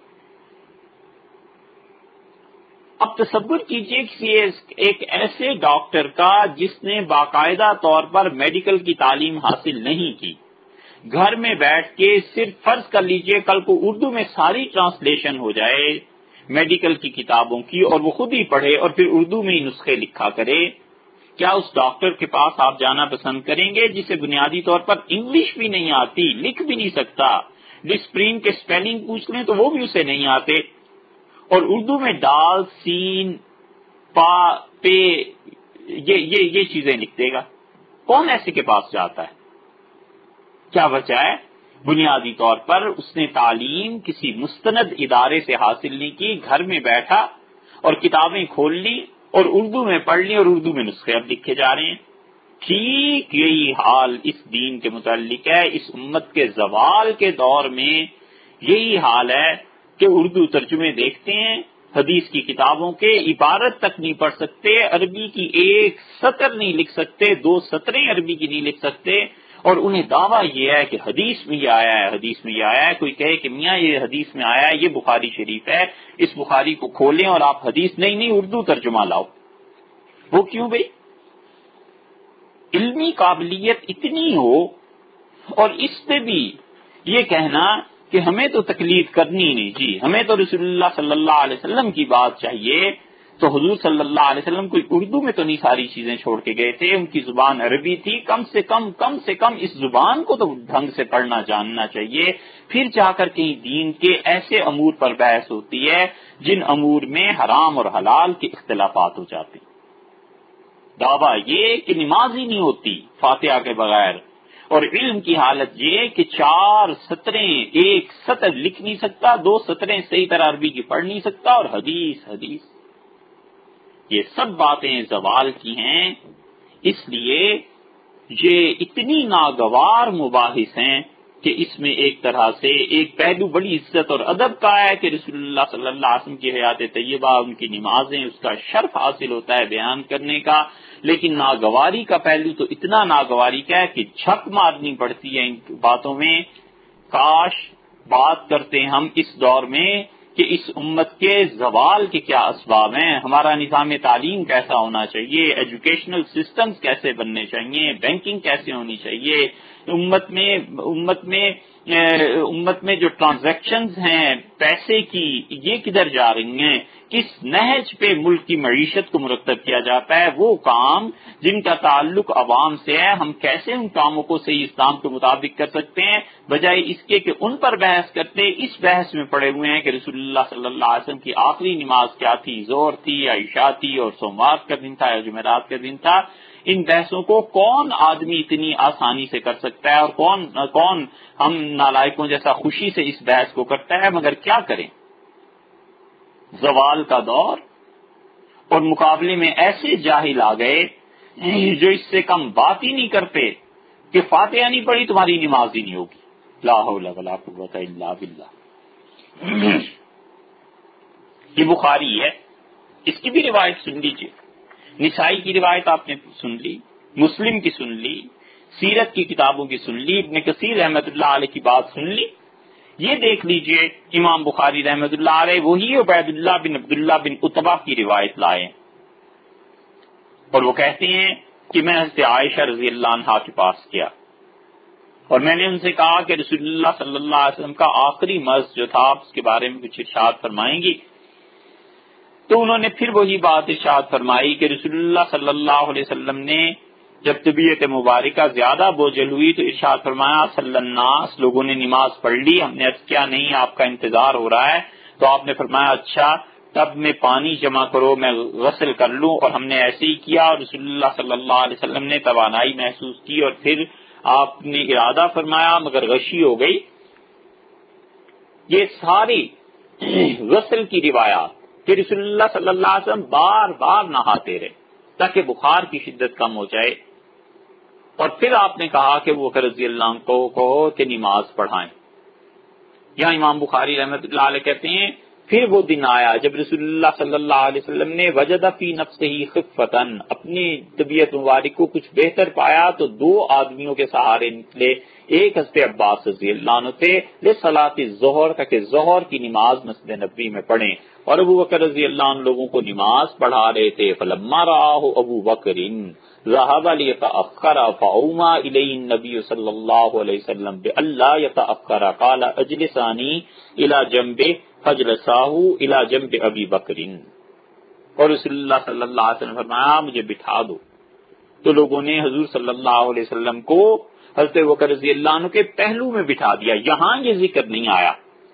اب تصور کیجئے کسی ایک ایسے ڈاکٹر کا جس نے باقاعدہ طور پر میڈیکل کی تعلیم حاصل نہیں کی، گھر میں بیٹھ کے صرف فرض کر لیجئے کل کو اردو میں ساری ٹرانسلیشن ہو جائے میڈیکل کی کتابوں کی اور وہ خود ہی پڑھے اور پھر اردو میں ہی نسخے لکھا کرے، کیا اس ڈاکٹر کے پاس آپ جانا پسند کریں گے جسے بنیادی طور پر انگلش بھی نہیں آتی، لکھ بھی نہیں سکتا، ڈسپرین کے سپیلنگ پوچھ لیں تو وہ بھی اسے نہیں آتے، اور اردو میں ڈال سین پا پے یہ یہ یہ چیزیں لکھ دے گا؟ کون ایسے کے پاس جاتا ہے؟ کیا وجہ ہے؟ بنیادی طور پر اس نے تعلیم کسی مستند ادارے سے حاصل نہیں کی، گھر میں بیٹھا اور کتابیں کھول لی اور اردو میں پڑھ لی اور اردو میں نسخے اب لکھے جا رہے ہیں۔ ٹھیک یہی حال اس دین کے متعلق ہے۔ اس امت کے زوال کے دور میں یہی حال ہے کہ اردو ترجمے دیکھتے ہیں، حدیث کی کتابوں کے عبارت تک نہیں پڑھ سکتے، عربی کی ایک سطر نہیں لکھ سکتے، دو سطریں عربی کی نہیں لکھ سکتے، اور انہیں دعویٰ یہ ہے کہ حدیث میں یہ آیا ہے، حدیث میں یہ آیا ہے۔ کوئی کہے کہ میاں یہ حدیث میں آیا ہے، یہ بخاری شریف ہے، اس بخاری کو کھولیں اور آپ حدیث نہیں نہیں اردو ترجمہ لاؤ۔ وہ کیوں بھائی؟ علمی قابلیت اتنی ہو اور اس پہ بھی یہ کہنا کہ ہمیں تو تقلید کرنی نہیں، جی ہمیں تو رسول اللہ صلی اللہ علیہ وسلم کی بات چاہیے، تو حضور صلی اللہ علیہ وسلم کوئی اردو میں تو نہیں ساری چیزیں چھوڑ کے گئے تھے، ان کی زبان عربی تھی، کم سے کم کم سے کم اس زبان کو تو ڈھنگ سے پڑھنا جاننا چاہیے، پھر جا کر کہیں دین کے ایسے امور پر بحث ہوتی ہے جن امور میں حرام اور حلال کے اختلافات ہو جاتے ہیں۔ دعویٰ یہ کہ نماز ہی نہیں ہوتی فاتحہ کے بغیر، اور علم کی حالت یہ کہ چار سطریں ایک سطر لکھ نہیں سکتا، دو سطریں صحیح طرح عربی کی پڑھ نہیں سکتا، اور حدیث حدیث یہ سب باتیں زوال کی ہیں۔ اس لیے یہ اتنی ناگوار مباحث ہیں کہ اس میں ایک طرح سے ایک پہلو بڑی عزت اور ادب کا ہے کہ رسول اللہ صلی اللہ علیہ وسلم کی حیات طیبہ، ان کی نمازیں، اس کا شرف حاصل ہوتا ہے بیان کرنے کا، لیکن ناگواری کا پہلو تو اتنا ناگواری کا ہے کہ جھک مارنی پڑتی ہے ان باتوں میں۔ کاش بات کرتے ہم اس دور میں کہ اس امت کے زوال کے کیا اسباب ہیں، ہمارا نظام تعلیم کیسا ہونا چاہیے، ایجوکیشنل سسٹمز کیسے بننے چاہیے، بینکنگ کیسے ہونی چاہیے، امت میں امت میں امت میں جو ٹرانزیکشنز ہیں پیسے کی یہ کدھر جا رہی ہیں، کس نہج پہ ملک کی معیشت کو مرتب کیا جاتا ہے، وہ کام جن کا تعلق عوام سے ہے ہم کیسے ان کاموں کو صحیح اسلام کے مطابق کر سکتے ہیں، بجائے اس کے کہ ان پر بحث کرتے اس بحث میں پڑے ہوئے ہیں کہ رسول اللہ صلی اللہ علیہ وسلم کی آخری نماز کیا تھی، ظہر تھی یا عشاء تھی، اور سوموار کا دن تھا یا جمعرات کا دن تھا۔ ان بحثوں کو کون آدمی اتنی آسانی سے کر سکتا ہے، اور کون کون ہم نالائقوں جیسا خوشی سے اس بحث کو کرتا ہے، مگر کیا کریں، زوال کا دور، اور مقابلے میں ایسے جاہل آ گئے جو اس سے کم بات ہی نہیں کرتے کہ فاتحہ نہیں پڑھی تمہاری نماز ہی نہیں ہوگی۔ لا حول ولا قوت الا باللہ۔ یہ بخاری ہے، اس کی بھی روایت سن لیجیے، نسائی کی روایت آپ نے سن لی، مسلم کی سن لی، سیرت کی کتابوں کی سن لی، ابن کثیر رحمۃ اللہ علیہ کی بات سن لی۔ یہ دیکھ لیجئے امام بخاری رحمۃ اللہ علیہ وہی عبید اللہ بن عبداللہ بن عتبہ کی روایت لائے، اور وہ کہتے ہیں کہ میں حضرت عائشہ رضی اللہ عنہا کے پاس گیا اور میں نے ان سے کہا کہ رسول اللہ صلی اللہ علیہ وسلم کا آخری مرض جو تھا آپ اس کے بارے میں کچھ ارشاد فرمائیں گی؟ تو انہوں نے پھر وہی بات ارشاد فرمائی کہ رسول اللہ صلی اللہ علیہ وسلم نے جب طبیعت مبارکہ زیادہ بوجھل ہوئی تو ارشاد فرمایا صلی الناس، لوگوں نے نماز پڑھ لی، ہم نے عرض کیا نہیں آپ کا انتظار ہو رہا ہے، تو آپ نے فرمایا اچھا تب میں پانی جمع کرو میں غسل کر لوں، اور ہم نے ایسے ہی کیا، اور رسول اللہ صلی اللہ علیہ وسلم نے توانائی محسوس کی اور پھر آپ نے ارادہ فرمایا مگر غشی ہو گئی۔ یہ ساری غسل کی روایات کہ رسول اللہ صلی اللہ علیہ وسلم بار بار نہاتے رہے تاکہ بخار کی شدت کم ہو جائے، اور پھر آپ نے کہا کہ وہ رضی اللہ عنہ کو کہو کہ نماز پڑھائیں۔ یہاں امام بخاری رحمۃ اللہ علیہ کہتے ہیں پھر وہ دن آیا جب رسول اللہ صلی اللہ علیہ وسلم نے وجد فی نفسہ خفتن، اپنی طبیعت مبارک کو کچھ بہتر پایا تو دو آدمیوں کے سہارے نکلے، ایک حضرت عباس رضی اللہ عنہ تھے لصلاۃ الظہر تاکہ ظہر کی نماز مسجد نبوی میں پڑھیں، اور ابو بکر رضی اللہ عنہ لوگوں کو نماز پڑھا رہے تھے۔ فلما رآہ ابو بکر ذهب ليتأخر فأومى إليه النبي صلى الله عليه وسلم بألا يتأخر قال اجلسانی إلى جنبه فجلساه إلى جنب ابی بکر، اور رسول اللہ صلی اللہ علیہ وسلم فرمایا مجھے بٹھا دو، تو لوگوں نے حضور صلی اللہ علیہ وسلم کو حضرت بکر رضی اللہ عنہ کے پہلو میں بٹھا دیا۔ یہاں یہ ذکر نہیں آیا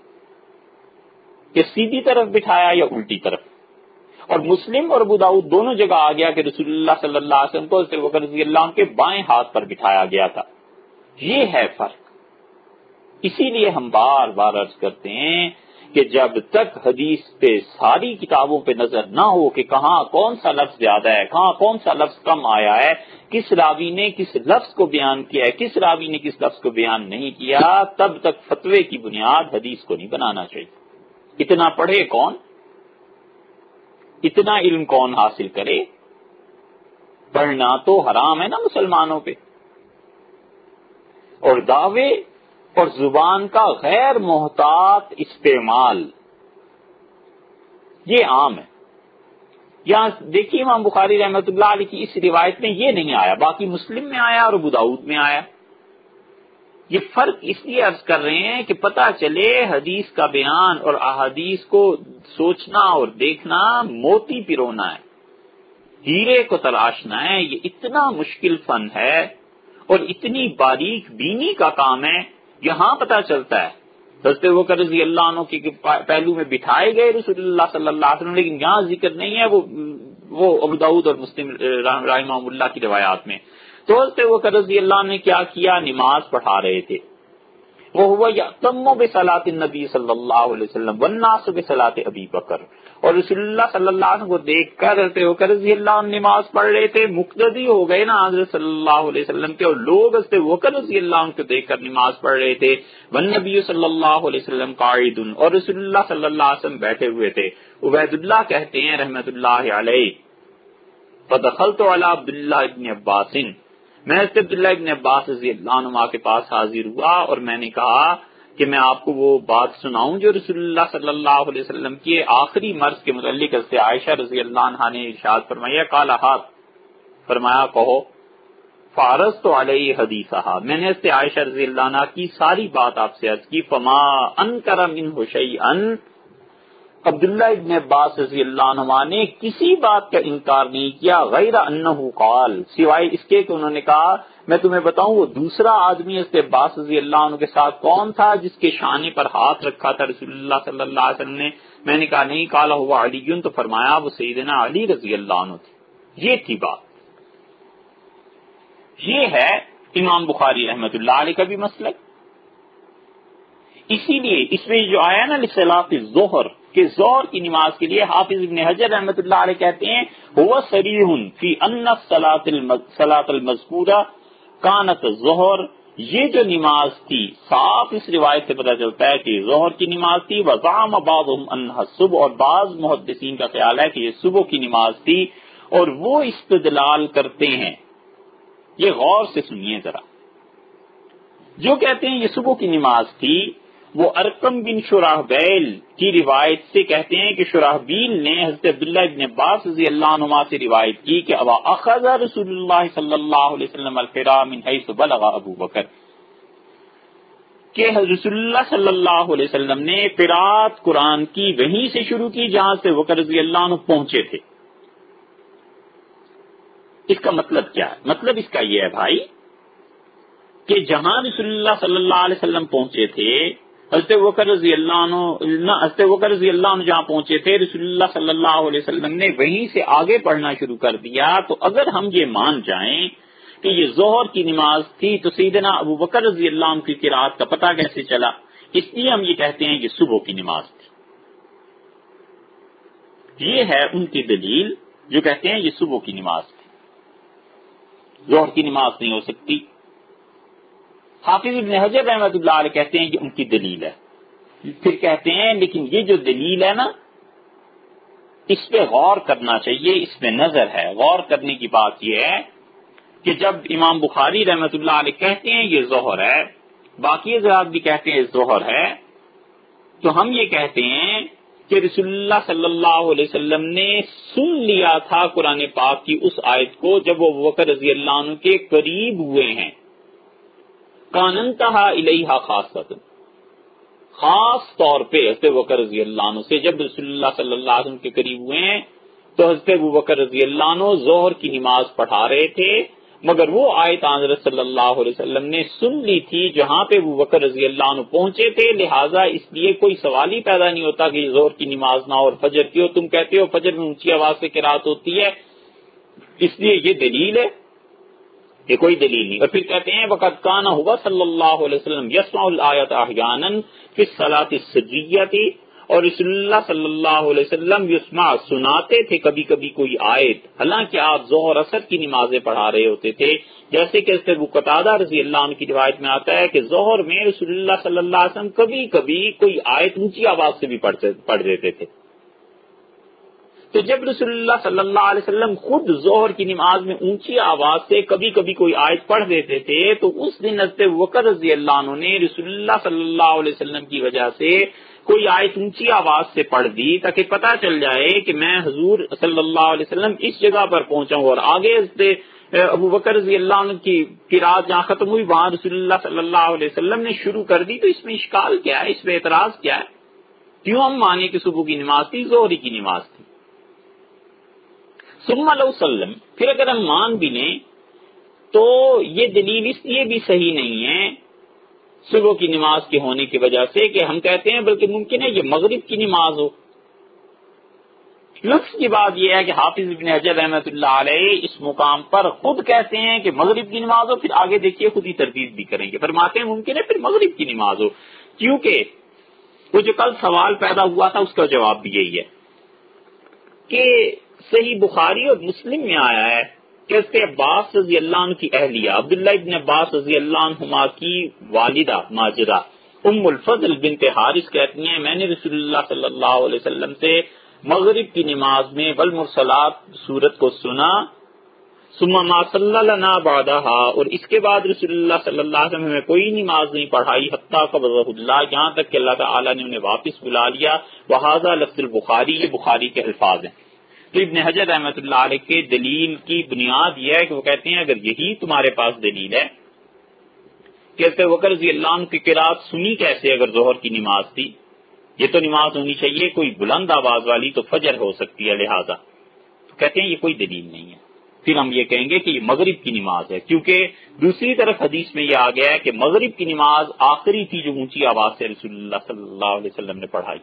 کہ سیدھی طرف بٹھایا یا الٹی طرف، اور مسلم اور ابو داؤد دونوں جگہ آ گیا کہ رسول اللہ صلی اللہ علیہ وسلم کو حضرت بکر رضی اللہ عنہ کے بائیں ہاتھ پر بٹھایا گیا تھا۔ یہ ہے فرق۔ اسی لیے ہم بار بار عرض کرتے ہیں کہ جب تک حدیث پہ ساری کتابوں پہ نظر نہ ہو کہ کہاں کون سا لفظ زیادہ ہے، کہاں کون سا لفظ کم آیا ہے، کس راوی نے کس لفظ کو بیان کیا ہے، کس راوی نے کس لفظ کو بیان نہیں کیا، تب تک فتوے کی بنیاد حدیث کو نہیں بنانا چاہیے۔ اتنا پڑھے کون؟ اتنا علم کون حاصل کرے؟ پڑھنا تو حرام ہے نا مسلمانوں پہ، اور دعوے اور زبان کا غیر محتاط استعمال یہ عام ہے۔ یہاں دیکھیے امام بخاری رحمۃ اللہ علیہ کی اس روایت میں یہ نہیں آیا، باقی مسلم میں آیا اور ابو داؤد میں آیا۔ یہ فرق اس لیے عرض کر رہے ہیں کہ پتہ چلے حدیث کا بیان اور احادیث کو سوچنا اور دیکھنا موتی پرونا ہے، ہیرے کو تلاشنا ہے، یہ اتنا مشکل فن ہے اور اتنی باریک بینی کا کام ہے۔ یہاں پتہ چلتا ہے حضرت ابوبکر رضی اللہ عنہ کے پہلو میں بٹھائے گئے رسول اللہ صلی اللہ علیہ وسلم، لیکن یہاں ذکر نہیں ہے وہ وہ ابو داؤد اور مسلم رحمہ اللہ کی روایات میں۔ تو حضرت ابوبکر رضی اللہ عنہ نے کیا کیا؟ نماز پڑھا رہے تھے، وہ ہوا یأتم بصلاۃ النبی صلی اللہ علیہ وسلم والناس بصلاۃ ابی بکر، اور رسول اللہ صلی اللہ علیہ وسلم کو دیکھ کر حضرت ابوبکر رضی اللہ عنہ نماز پڑھ رہے تھے، مقتدی ہو گئے نا حضرت صلی اللہ علیہ وسلم کے، اور لوگ حضرت ابوبکر رضی اللہ عنہ کو دیکھ کر نماز پڑھ رہے تھے۔ والنبی صلی اللہ علیہ وسلم قاعد، اور رسول اللہ صلی اللہ علیہ وسلم بیٹھے ہوئے تھے۔ عبید اللہ کہتے ہیں رحمۃ اللہ علیہ، فدخلت علی عبداللہ ابن عباس، میں حضرت عبداللہ ابن عباس رضی اللہ عنہ کے پاس حاضر ہوا اور میں نے کہا کہ میں آپ کو وہ بات سناؤں جو رسول اللہ صلی اللہ علیہ وسلم کی آخری مرض کے متعلق حضرت عائشہ رضی اللہ عنہا نے ارشاد فرمایا، قال ہاتھ، فرمایا کہو، فعرضت علیہ حدیثہا، میں نے حضرت عائشہ رضی اللہ عنہا کی ساری بات آپ سے عرض کی، فما انکر منہ شیئا، عبداللہ ابن عباس رضی اللہ عنہ نے کسی بات کا انکار نہیں کیا، غیر انہ قال، سوائے اس کے کہ انہوں نے کہا میں تمہیں بتاؤں وہ دوسرا آدمی حضرت عباس رضی اللہ عنہ کے ساتھ کون تھا جس کے شانے پر ہاتھ رکھا تھا رسول اللہ صلی اللہ علیہ وسلم نے؟ میں نے کہا نہیں، قال ہوا علی، تو فرمایا وہ سیدنا علی رضی اللہ عنہ تھے۔ یہ تھی بات، یہ ہے امام بخاری رحمۃ اللہ علیہ کا بھی مسلک۔ اسی لیے اس میں جو آیا نا لصلاۃ الظہر، کہ ظہر کی نماز کے لیے حافظ ابن حجر رحمۃ اللہ علیہ کہتے ہیں ہوا صریح فی ان الصلاۃ المذکورہ کانت الظہر، یہ جو نماز تھی صاف اس روایت سے پتہ چلتا ہے کہ ظہر کی نماز تھی، وزعم بعضهم انها الصبح، اور بعض محدثین کا خیال ہے کہ یہ صبح کی نماز تھی، اور وہ استدلال کرتے ہیں، یہ غور سے سنیے ذرا، جو کہتے ہیں یہ صبح کی نماز تھی وہ ارقم بن شرحبیل کی روایت سے کہتے ہیں کہ شرحبیل نے حضرت عبداللہ ابن عباس رضی اللہ عنہ سے روایت کی کہ ابا اخذ رسول اللہ صلی اللہ علیہ وسلم القراء من حیث بلغ ابو بکر، کہ رسول اللہ صلی اللہ علیہ وسلم نے قراءت قرآن کی وہیں سے شروع کی جہاں سے بکر رضی اللہ عنہ پہنچے تھے۔ اس کا مطلب کیا ہے؟ مطلب اس کا یہ ہے بھائی کہ جہاں رسول اللہ صلی اللہ علیہ وسلم پہنچے تھے، حضرت بکر رضی اللہ عنہ حضرت بکر رضی اللہ عنہ جہاں پہنچے تھے رسول اللہ صلی اللہ علیہ وسلم نے وہیں سے آگے پڑھنا شروع کر دیا۔ تو اگر ہم یہ مان جائیں کہ یہ ظہر کی نماز تھی تو سیدنا ابو بکر رضی اللہ عنہ کی قرات کا پتہ کیسے چلا؟ اس لیے ہم یہ کہتے ہیں کہ صبح کی نماز تھی۔ یہ ہے ان کی دلیل جو کہتے ہیں یہ صبح کی نماز تھی، ظہر کی نماز نہیں ہو سکتی۔ حافظ ابن حجر رحمۃ اللہ علیہ کہتے ہیں کہ ان کی دلیل ہے، پھر کہتے ہیں لیکن یہ جو دلیل ہے نا اس پہ غور کرنا چاہیے، اس پہ نظر ہے۔ غور کرنے کی بات یہ ہے کہ جب امام بخاری رحمۃ اللہ علیہ کہتے ہیں یہ ظہر ہے، باقی حضرات بھی کہتے ہیں ظہر ہے، تو ہم یہ کہتے ہیں کہ رسول اللہ صلی اللہ علیہ وسلم نے سن لیا تھا قرآن پاک کی اس آیت کو جب وہ بکر رضی اللہ عنہ کے قریب ہوئے ہیں، کاننتہا الیہا خاصۃ، خاص طور پہ حضرت بکر رضی اللہ عنہ سے جب رسول اللہ صلی اللہ علیہ وسلم کے قریب ہوئے ہیں تو حضرت ابوبکر رضی اللہ عنہ ظہر کی نماز پڑھا رہے تھے، مگر وہ آیت حضرت صلی اللہ علیہ وسلم نے سن لی تھی جہاں پہ ابوبکر رضی اللہ عنہ پہنچے تھے، لہٰذا اس لیے کوئی سوال ہی پیدا نہیں ہوتا کہ ظہر کی نماز نہ اور فجر کی ہو۔ تم کہتے ہو فجر میں اونچی آواز سے قرات ہوتی ہے، اس لیے یہ دلیل ہے، یہ کوئی دلیل نہیں۔ اور پھر کہتے ہیں وقد کان ہوا صلی اللہ علیہ وسلم یسمع الآیت احیانا فی الصلاۃ السریۃ، اور رسول اللہ صلی اللہ علیہ وسلم یسمع سناتے تھے کبھی کبھی کوئی آیت، حالانکہ آپ ظہر اثر کی نمازیں پڑھا رہے ہوتے تھے، جیسے کہ حضرت ابو قتادہ رضی اللہ عنہ کی روایت میں آتا ہے کہ ظہر میں رسول اللہ صلی اللہ علیہ وسلم کبھی کبھی کوئی آیت اونچی آواز سے بھی پڑھ دیتے تھے۔ تو جب رسول اللہ صلی اللہ علیہ وسلم خود ظہر کی نماز میں اونچی آواز سے کبھی کبھی کوئی آیت پڑھ دیتے تھے تو اس دن حضرت ابوبکر رضی اللہ عنہ نے رسول اللہ صلی اللہ علیہ وسلم کی وجہ سے کوئی آیت اونچی آواز سے پڑھ دی تاکہ پتہ چل جائے کہ میں حضور صلی اللہ علیہ وسلم اس جگہ پر پہنچا ہوں، اور آگے حضرت ابوبکر رضی اللہ عنہ کی قرات جہاں ختم ہوئی وہاں رسول اللہ صلی اللہ علیہ وسلم نے شروع کر دی، تو اس میں اشکال کیا ہے، اس میں اعتراض کیا ہے؟ کیوں ہم مانے کہ صبح کی نماز تھی، ظہری کی نماز تھی؟ ثم لو سلم، پھر اگر ہم مان بھی لیں تو یہ دلیل اس لیے بھی صحیح نہیں ہے صبح کی نماز کے ہونے کی وجہ سے کہ ہم کہتے ہیں بلکہ ممکن ہے یہ مغرب کی نماز ہو۔ لطف کی بات یہ ہے کہ حافظ ابن حجر رحمۃ اللہ علیہ اس مقام پر خود کہتے ہیں کہ مغرب کی نماز ہو، پھر آگے دیکھیے خود ہی تردید بھی کریں گے، فرماتے ہیں ممکن ہے پھر مغرب کی نماز ہو، کیونکہ وہ جو کل سوال پیدا ہوا تھا اس کا جواب بھی یہی ہے کہ صحیح بخاری اور مسلم میں آیا ہے کہ اس کے عباس رضی اللہ عنہ کی اہلیہ عبداللہ ابن عباس رضی اللہ عنہما کی والدہ ماجدہ ام الفضل بنت حارث کہتی ہیں میں نے رسول اللہ صلی اللہ علیہ وسلم سے مغرب کی نماز میں والمرسلات سورت کو سنا، ثم ما صلی لنا بعدہا، اور اس کے بعد رسول اللہ صلی اللہ علیہ وسلم نے کوئی نماز نہیں پڑھائی حتیٰ قبضہ اللہ، یہاں تک کہ اللہ تعالیٰ نے انہیں واپس بلا لیا۔ وہذا لفظ البخاری، یہ بخاری کے الفاظ ہیں۔ تو ابن حجر رحمۃ اللہ علیہ کے دلیل کی بنیاد یہ ہے کہ وہ کہتے ہیں اگر یہی تمہارے پاس دلیل ہے کہ حضرت ابوبکر رضی اللہ عنہ کی قرات سنی کیسے اگر ظہر کی نماز تھی، یہ تو نماز ہونی چاہیے کوئی بلند آواز والی، تو فجر ہو سکتی ہے، لہذا تو کہتے ہیں یہ کوئی دلیل نہیں ہے۔ پھر ہم یہ کہیں گے کہ یہ مغرب کی نماز ہے، کیونکہ دوسری طرف حدیث میں یہ آ گیا ہے کہ مغرب کی نماز آخری تھی جو اونچی آواز سے رسول اللہ صلی اللہ علیہ وسلم نے پڑھائی۔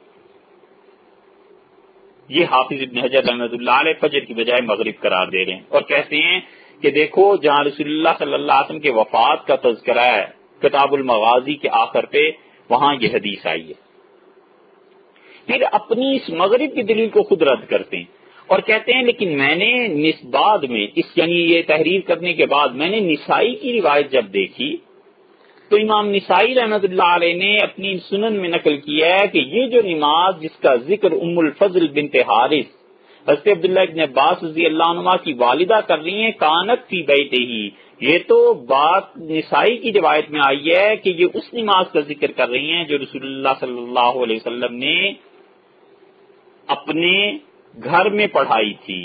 یہ حافظ ابن حجر رحمۃ اللہ علیہ فجر کی بجائے مغرب قرار دے رہے ہیں اور کہتے ہیں کہ دیکھو جہاں رسول اللہ صلی اللہ علیہ وسلم کے وفات کا تذکرہ ہے کتاب المغازی کے آخر پہ، وہاں یہ حدیث آئی ہے۔ پھر اپنی اس مغرب کی دلیل کو خود رد کرتے ہیں اور کہتے ہیں لیکن میں نے بعد میں اس یعنی یہ تحریر کرنے کے بعد میں نے نسائی کی روایت جب دیکھی تو امام نسائی رحمۃ اللہ علیہ نے اپنی سنن میں نقل کیا ہے کہ یہ جو نماز جس کا ذکر ام الفضل بنت حارث حضرت عبداللہ ابن عباس رضی اللہ عنہ کی والدہ کر رہی ہیں کانت فی بیتہ ہی، یہ تو بات نسائی کی روایت میں آئی ہے کہ یہ اس نماز کا ذکر کر رہی ہیں جو رسول اللہ صلی اللہ علیہ وسلم نے اپنے گھر میں پڑھائی تھی۔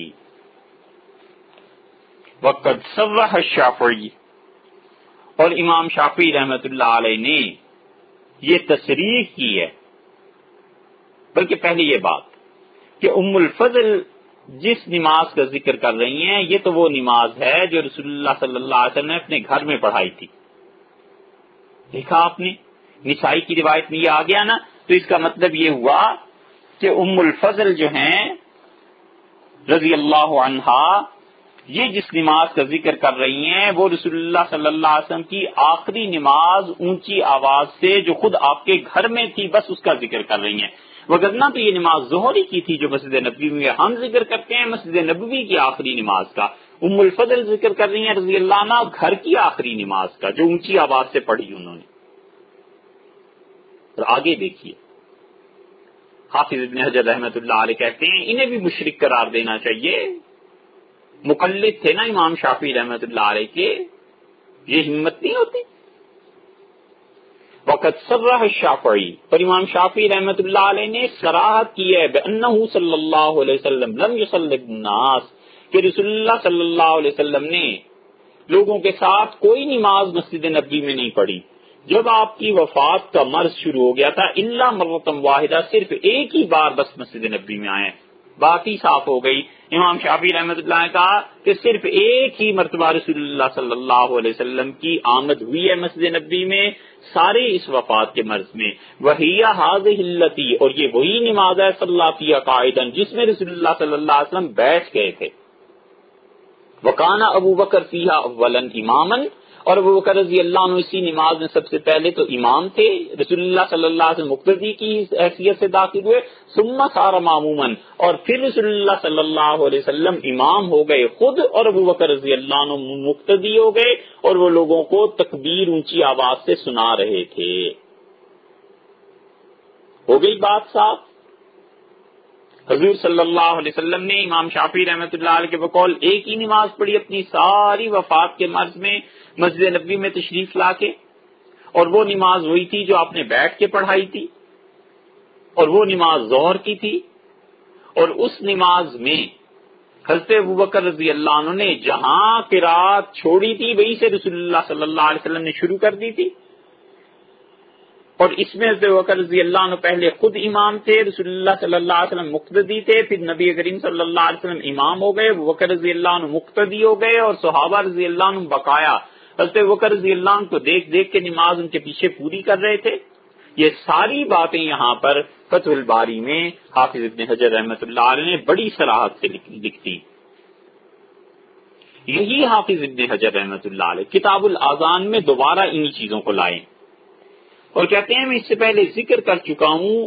وقد صرح الشافعی، اور امام شافعی رحمۃ اللہ علیہ نے یہ تصریح کی ہے، بلکہ پہلے یہ بات کہ ام الفضل جس نماز کا ذکر کر رہی ہیں یہ تو وہ نماز ہے جو رسول اللہ صلی اللہ علیہ وسلم نے اپنے گھر میں پڑھائی تھی۔ دیکھا آپ نے نسائی کی روایت میں یہ آ گیا نا، تو اس کا مطلب یہ ہوا کہ ام الفضل جو ہیں رضی اللہ عنہا یہ جس نماز کا ذکر کر رہی ہیں وہ رسول اللہ صلی اللہ علیہ وسلم کی آخری نماز اونچی آواز سے جو خود آپ کے گھر میں تھی بس اس کا ذکر کر رہی ہیں، وگرنہ تو یہ نماز ظہری کی تھی جو مسجد نبوی میں ہم ذکر کرتے ہیں، مسجد نبوی کی آخری نماز کا۔ ام الفضل ذکر کر رہی ہیں رضی اللہ عنہ گھر کی آخری نماز کا جو اونچی آواز سے پڑھی انہوں نے۔ اور آگے دیکھیے حافظ ابن حجر رحمۃ اللہ علیہ کہتے ہیں انہیں بھی مشرک قرار دینا چاہیے، مقلد تھے نا امام شافعی رحمۃ اللہ علیہ کے، یہ ہمت نہیں ہوتی۔ وقت صرح الشافعی، پر امام شافعی رحمۃ اللہ علیہ نے صراحت کی ہے بأنہ صلی اللہ علیہ وسلم لم یصلی الناس، کہ رسول اللہ صلی اللہ علیہ وسلم نے لوگوں کے ساتھ کوئی نماز مسجد نبوی میں نہیں پڑھی جب آپ کی وفات کا مرض شروع ہو گیا تھا، الا مرۃ واحدہ، صرف ایک ہی بار بس مسجد نبوی میں آئے، باقی صاف ہو گئی۔ امام شافعی رحمۃ اللہ نے کہا کہ صرف ایک ہی مرتبہ رسول اللہ صلی اللہ علیہ وسلم کی آمد ہوئی ہے مسجد نبوی میں سارے اس وفات کے مرض میں، وہی ھذہ التی، اور یہ وہی نماز ہے صلی اللہ فیہا قاعدا جس میں رسول اللہ صلی اللہ علیہ وسلم بیٹھ گئے تھے۔ وکان ابو بکر فیہا اولا اماما، اور ابو بکر رضی اللہ عنہ اسی نماز میں سب سے پہلے تو امام تھے، رسول اللہ صلی اللہ علیہ وسلم مقتدی کی حیثیت سے داخل ہوئے، ثم صار ماموما، اور پھر رسول اللہ صلی اللہ علیہ وسلم امام ہو گئے خود، اور ابو بکر رضی اللہ عنہ مقتدی ہو گئے اور وہ لوگوں کو تکبیر اونچی آواز سے سنا رہے تھے۔ ہو گئی بات صاف؟ حضور صلی اللہ علیہ وسلم نے امام شافعی رحمۃ اللہ علیہ کے بقول ایک ہی نماز پڑھی اپنی ساری وفات کے مرض میں مسجد نبوی میں تشریف لا کے، اور وہ نماز وہی تھی جو آپ نے بیٹھ کے پڑھائی تھی، اور وہ نماز ظہر کی تھی، اور اس نماز میں حضرت ابوبکر رضی اللہ عنہ نے جہاں قرات چھوڑی تھی وہیں سے رسول اللہ صلی اللہ علیہ وسلم نے شروع کر دی تھی، اور اس میں حضرت ابوبکر رضی اللہ عنہ پہلے خود امام تھے، رسول اللہ صلی اللہ علیہ وسلم مقتدی تھے، پھر نبی کریم صلی اللہ علیہ وسلم امام ہو گئے، ابوبکر رضی اللہ عنہ مقتدی ہو گئے، اور صحابہ رضی اللہ عنہ بقایا حضرت ابوبکر رضی اللہ عنہ کو دیکھ دیکھ کے نماز ان کے پیچھے پوری کر رہے تھے۔ یہ ساری باتیں یہاں پر فتح الباری میں حافظ ابن حجر رحمۃ اللہ علیہ نے بڑی صراحت سے لکھتی۔ یہی حافظ ابن حجر رحمۃ اللہ علیہ کتاب الاذان میں دوبارہ انہی چیزوں کو لائے اور کہتے ہیں میں اس سے پہلے ذکر کر چکا ہوں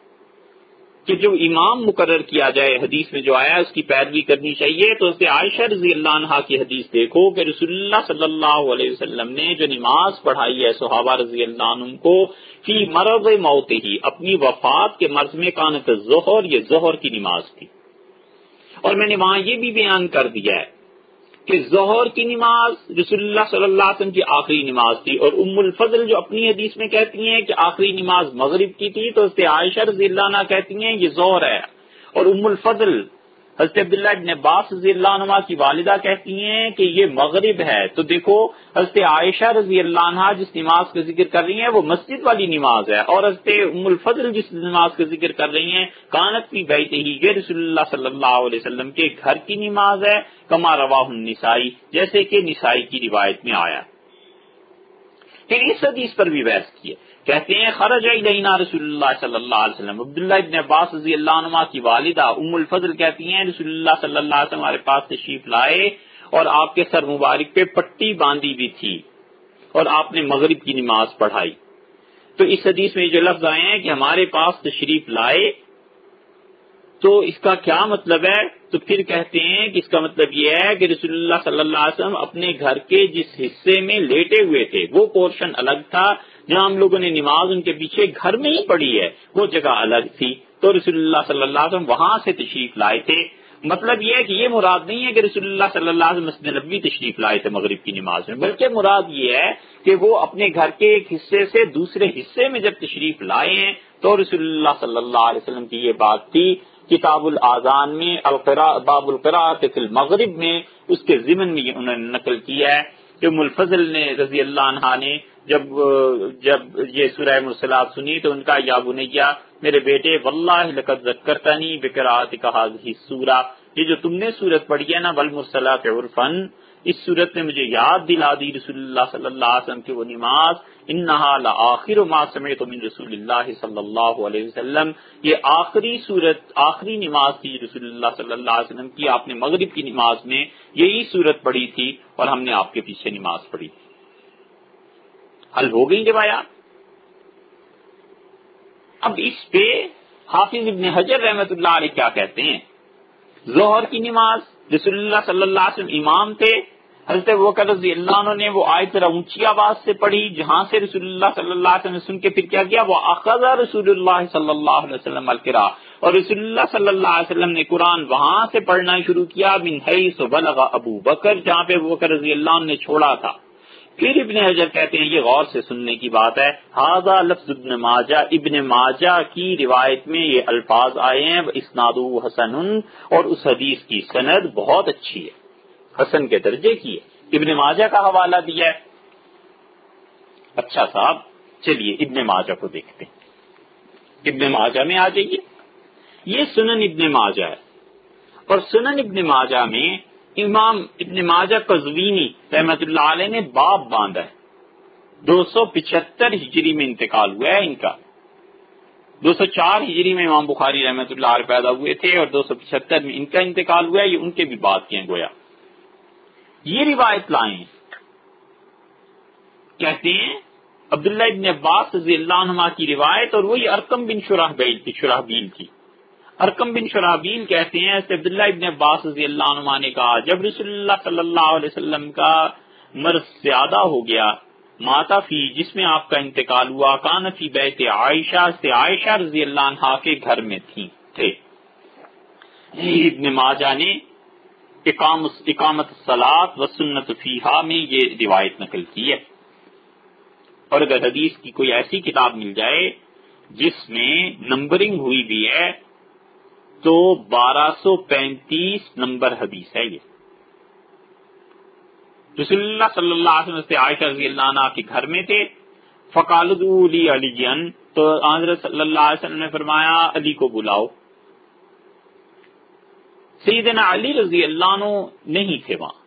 کہ جو امام مقرر کیا جائے حدیث میں جو آیا ہے اس کی پیروی کرنی چاہیے، تو اس سے عائشہ رضی اللہ عنہا کی حدیث دیکھو کہ رسول اللہ صلی اللہ علیہ وسلم نے جو نماز پڑھائی ہے صحابہ رضی اللہ عنہ کو فی مرض موت ہی، اپنی وفات کے مرض میں کانت الظہر، یہ ظہر کی نماز تھی، اور میں نے وہاں یہ بھی بیان کر دیا ہے کہ ظہر کی نماز رسول اللہ صلی اللہ علیہ وسلم کی آخری نماز تھی، اور ام الفضل جو اپنی حدیث میں کہتی ہیں کہ آخری نماز مغرب کی تھی، تو اس سے عائشہ رضی اللہ عنہ کہتی ہیں یہ ظہر ہے، اور ام الفضل حضرت عبداللہ ابن عباس رضی اللہ عنہ کی والدہ کہتی ہیں کہ یہ مغرب ہے۔ تو دیکھو حضرت عائشہ رضی اللہ عنہ جس نماز کا ذکر کر رہی ہیں وہ مسجد والی نماز ہے، اور حضرت ام الفضل جس نماز کا ذکر کر رہی ہیں کانت فی بیتہ ہی، یہ رسول اللہ صلی اللہ علیہ وسلم کے گھر کی نماز ہے، کما رواہ النسائی، جیسے کہ نسائی کی روایت میں آیا۔ پھر اس حدیث پر بھی بحث کی ہے، کہتے ہیں خرج الینا رسول اللہ صلی اللہ علیہ وسلم، عبداللہ ابن عباس رضی اللہ عنہ کی والدہ ام الفضل کہتی ہیں رسول اللہ صلی اللہ علیہ وسلم ہمارے پاس تشریف لائے اور آپ کے سر مبارک پہ پٹی باندھی بھی تھی، اور آپ نے مغرب کی نماز پڑھائی۔ تو اس حدیث میں جو لفظ آئے ہیں کہ ہمارے پاس تشریف لائے، تو اس کا کیا مطلب ہے؟ تو پھر کہتے ہیں کہ اس کا مطلب یہ ہے کہ رسول اللہ صلی اللہ علیہ وسلم اپنے گھر کے جس حصے میں لیٹے ہوئے تھے وہ پورشن الگ تھا، جہاں ہم لوگوں نے نماز ان کے پیچھے گھر میں ہی پڑھی ہے وہ جگہ الگ تھی، تو رسول اللہ صلی اللہ علیہ وسلم وہاں سے تشریف لائے تھے۔ مطلب یہ ہے کہ یہ مراد نہیں ہے کہ رسول اللہ صلی اللہ علیہ وسلم مسجد نبوی تشریف لائے تھے مغرب کی نماز میں، بلکہ مراد یہ ہے کہ وہ اپنے گھر کے ایک حصے سے دوسرے حصے میں جب تشریف لائے ہیں تو رسول اللہ صلی اللہ علیہ وسلم کی یہ بات تھی۔ کتاب الاذان میں باب القراءۃ فی المغرب میں اس کے ضمن میں یہ انہوں نے نقل کیا ہے کہ ام الفضل نے رضی اللہ عنہا نے جب جب یہ سورہ مرسلات سنی تو ان کا یا بنیا میرے بیٹے واللہ لقد ذکرتنی بقراءتک هذه السورہ، یہ جو تم نے سورت پڑھی ہے نا والمرسلات عرفا، اس سورت نے مجھے یاد دلا دی رسول اللہ صلی اللہ علیہ وسلم کی وہ نماز انہا لآخر ما سمعت من رسول اللہ صلی اللہ علیہ وسلم، یہ آخری سورت آخری نماز تھی رسول اللہ صلی اللہ علیہ وسلم کی، آپ نے مغرب کی نماز میں یہی سورت پڑھی تھی اور ہم نے آپ کے پیچھے نماز پڑھی تھی۔ حل ہو گئی روایات۔ اب اس پہ حافظ ابن حجر رحمۃ اللہ علیہ کیا کہتے ہیں؟ ظہر کی نماز رسول اللہ صلی اللہ علیہ وسلم امام تھے، حضرت ابوبکر رضی اللہ عنہ نے وہ آیت ذرا اونچی آواز سے پڑھی جہاں سے رسول اللہ صلی اللہ علیہ وسلم نے سن کے پھر کیا کیا، وہ اخذ رسول اللہ صلی اللہ علیہ وسلم القراء، اور رسول اللہ صلی اللہ علیہ وسلم نے قرآن وہاں سے پڑھنا شروع کیا من حیث بلغ ابو بکر، جہاں پہ ابوبکر رضی اللہ عنہ نے چھوڑا تھا۔ پھر ابن حجر کہتے ہیں یہ غور سے سننے کی بات ہے، ھذا لفظ ابن ماجہ، ابن ماجہ کی روایت میں یہ الفاظ آئے ہیں اسنادہ حسن، اور اس حدیث کی سند بہت اچھی ہے، حسن کے درجے کی ہے، ابن ماجہ کا حوالہ دیا ہے۔ اچھا صاحب چلیے ابن ماجہ کو دیکھتے ہیں، ابن ماجہ میں آ جائیے، یہ سنن ابن ماجہ ہے، اور سنن ابن ماجہ میں امام ابن ماجہ قزوینی رحمۃ اللہ علیہ نے باب باندھا ہے، دو سو پچہتر ہجری میں انتقال ہوا ہے ان کا، دو سو چار ہجری میں امام بخاری رحمۃ اللہ علیہ پیدا ہوئے تھے اور دو سو پچہتر میں ان کا انتقال ہوا ہے، یہ ان کے بھی بات کیا گویا۔ یہ روایت لائیں کہتے ہیں عبداللہ ابن عباس رضی اللہ عنہما کی روایت، اور وہی ارقم بن شرحبیل کی شرحبیل کی ارقم بن شرحبیل کہتے ہیں کہ عبداللہ ابن عباس رضی اللہ عنہ نے کہا جب رسول اللہ صلی اللہ علیہ وسلم کا مرض زیادہ ہو گیا، ماتا فی جس میں آپ کا انتقال ہوا، کان فی بیت عائشہ سے عائشہ رضی اللہ عنہا کے گھر میں تھی تھے، ابن ماجہ نے اقامت الصلاۃ والسنۃ فیہا میں یہ روایت نقل کی ہے. اور اگر حدیث کی کوئی ایسی کتاب مل جائے جس میں نمبرنگ ہوئی بھی ہے تو بارہ سو پینتیس نمبر حدیث ہے. یہ رسول اللہ صلی اللہ علیہ وسلم سے عائشہ رضی اللہ عنہ کے گھر میں تھے. فقالوا لی علی جن، تو حضرت صلی اللہ علیہ وسلم نے فرمایا علی کو بلاؤ. سیدنا علی رضی اللہ عنہ نہیں تھے وہاں.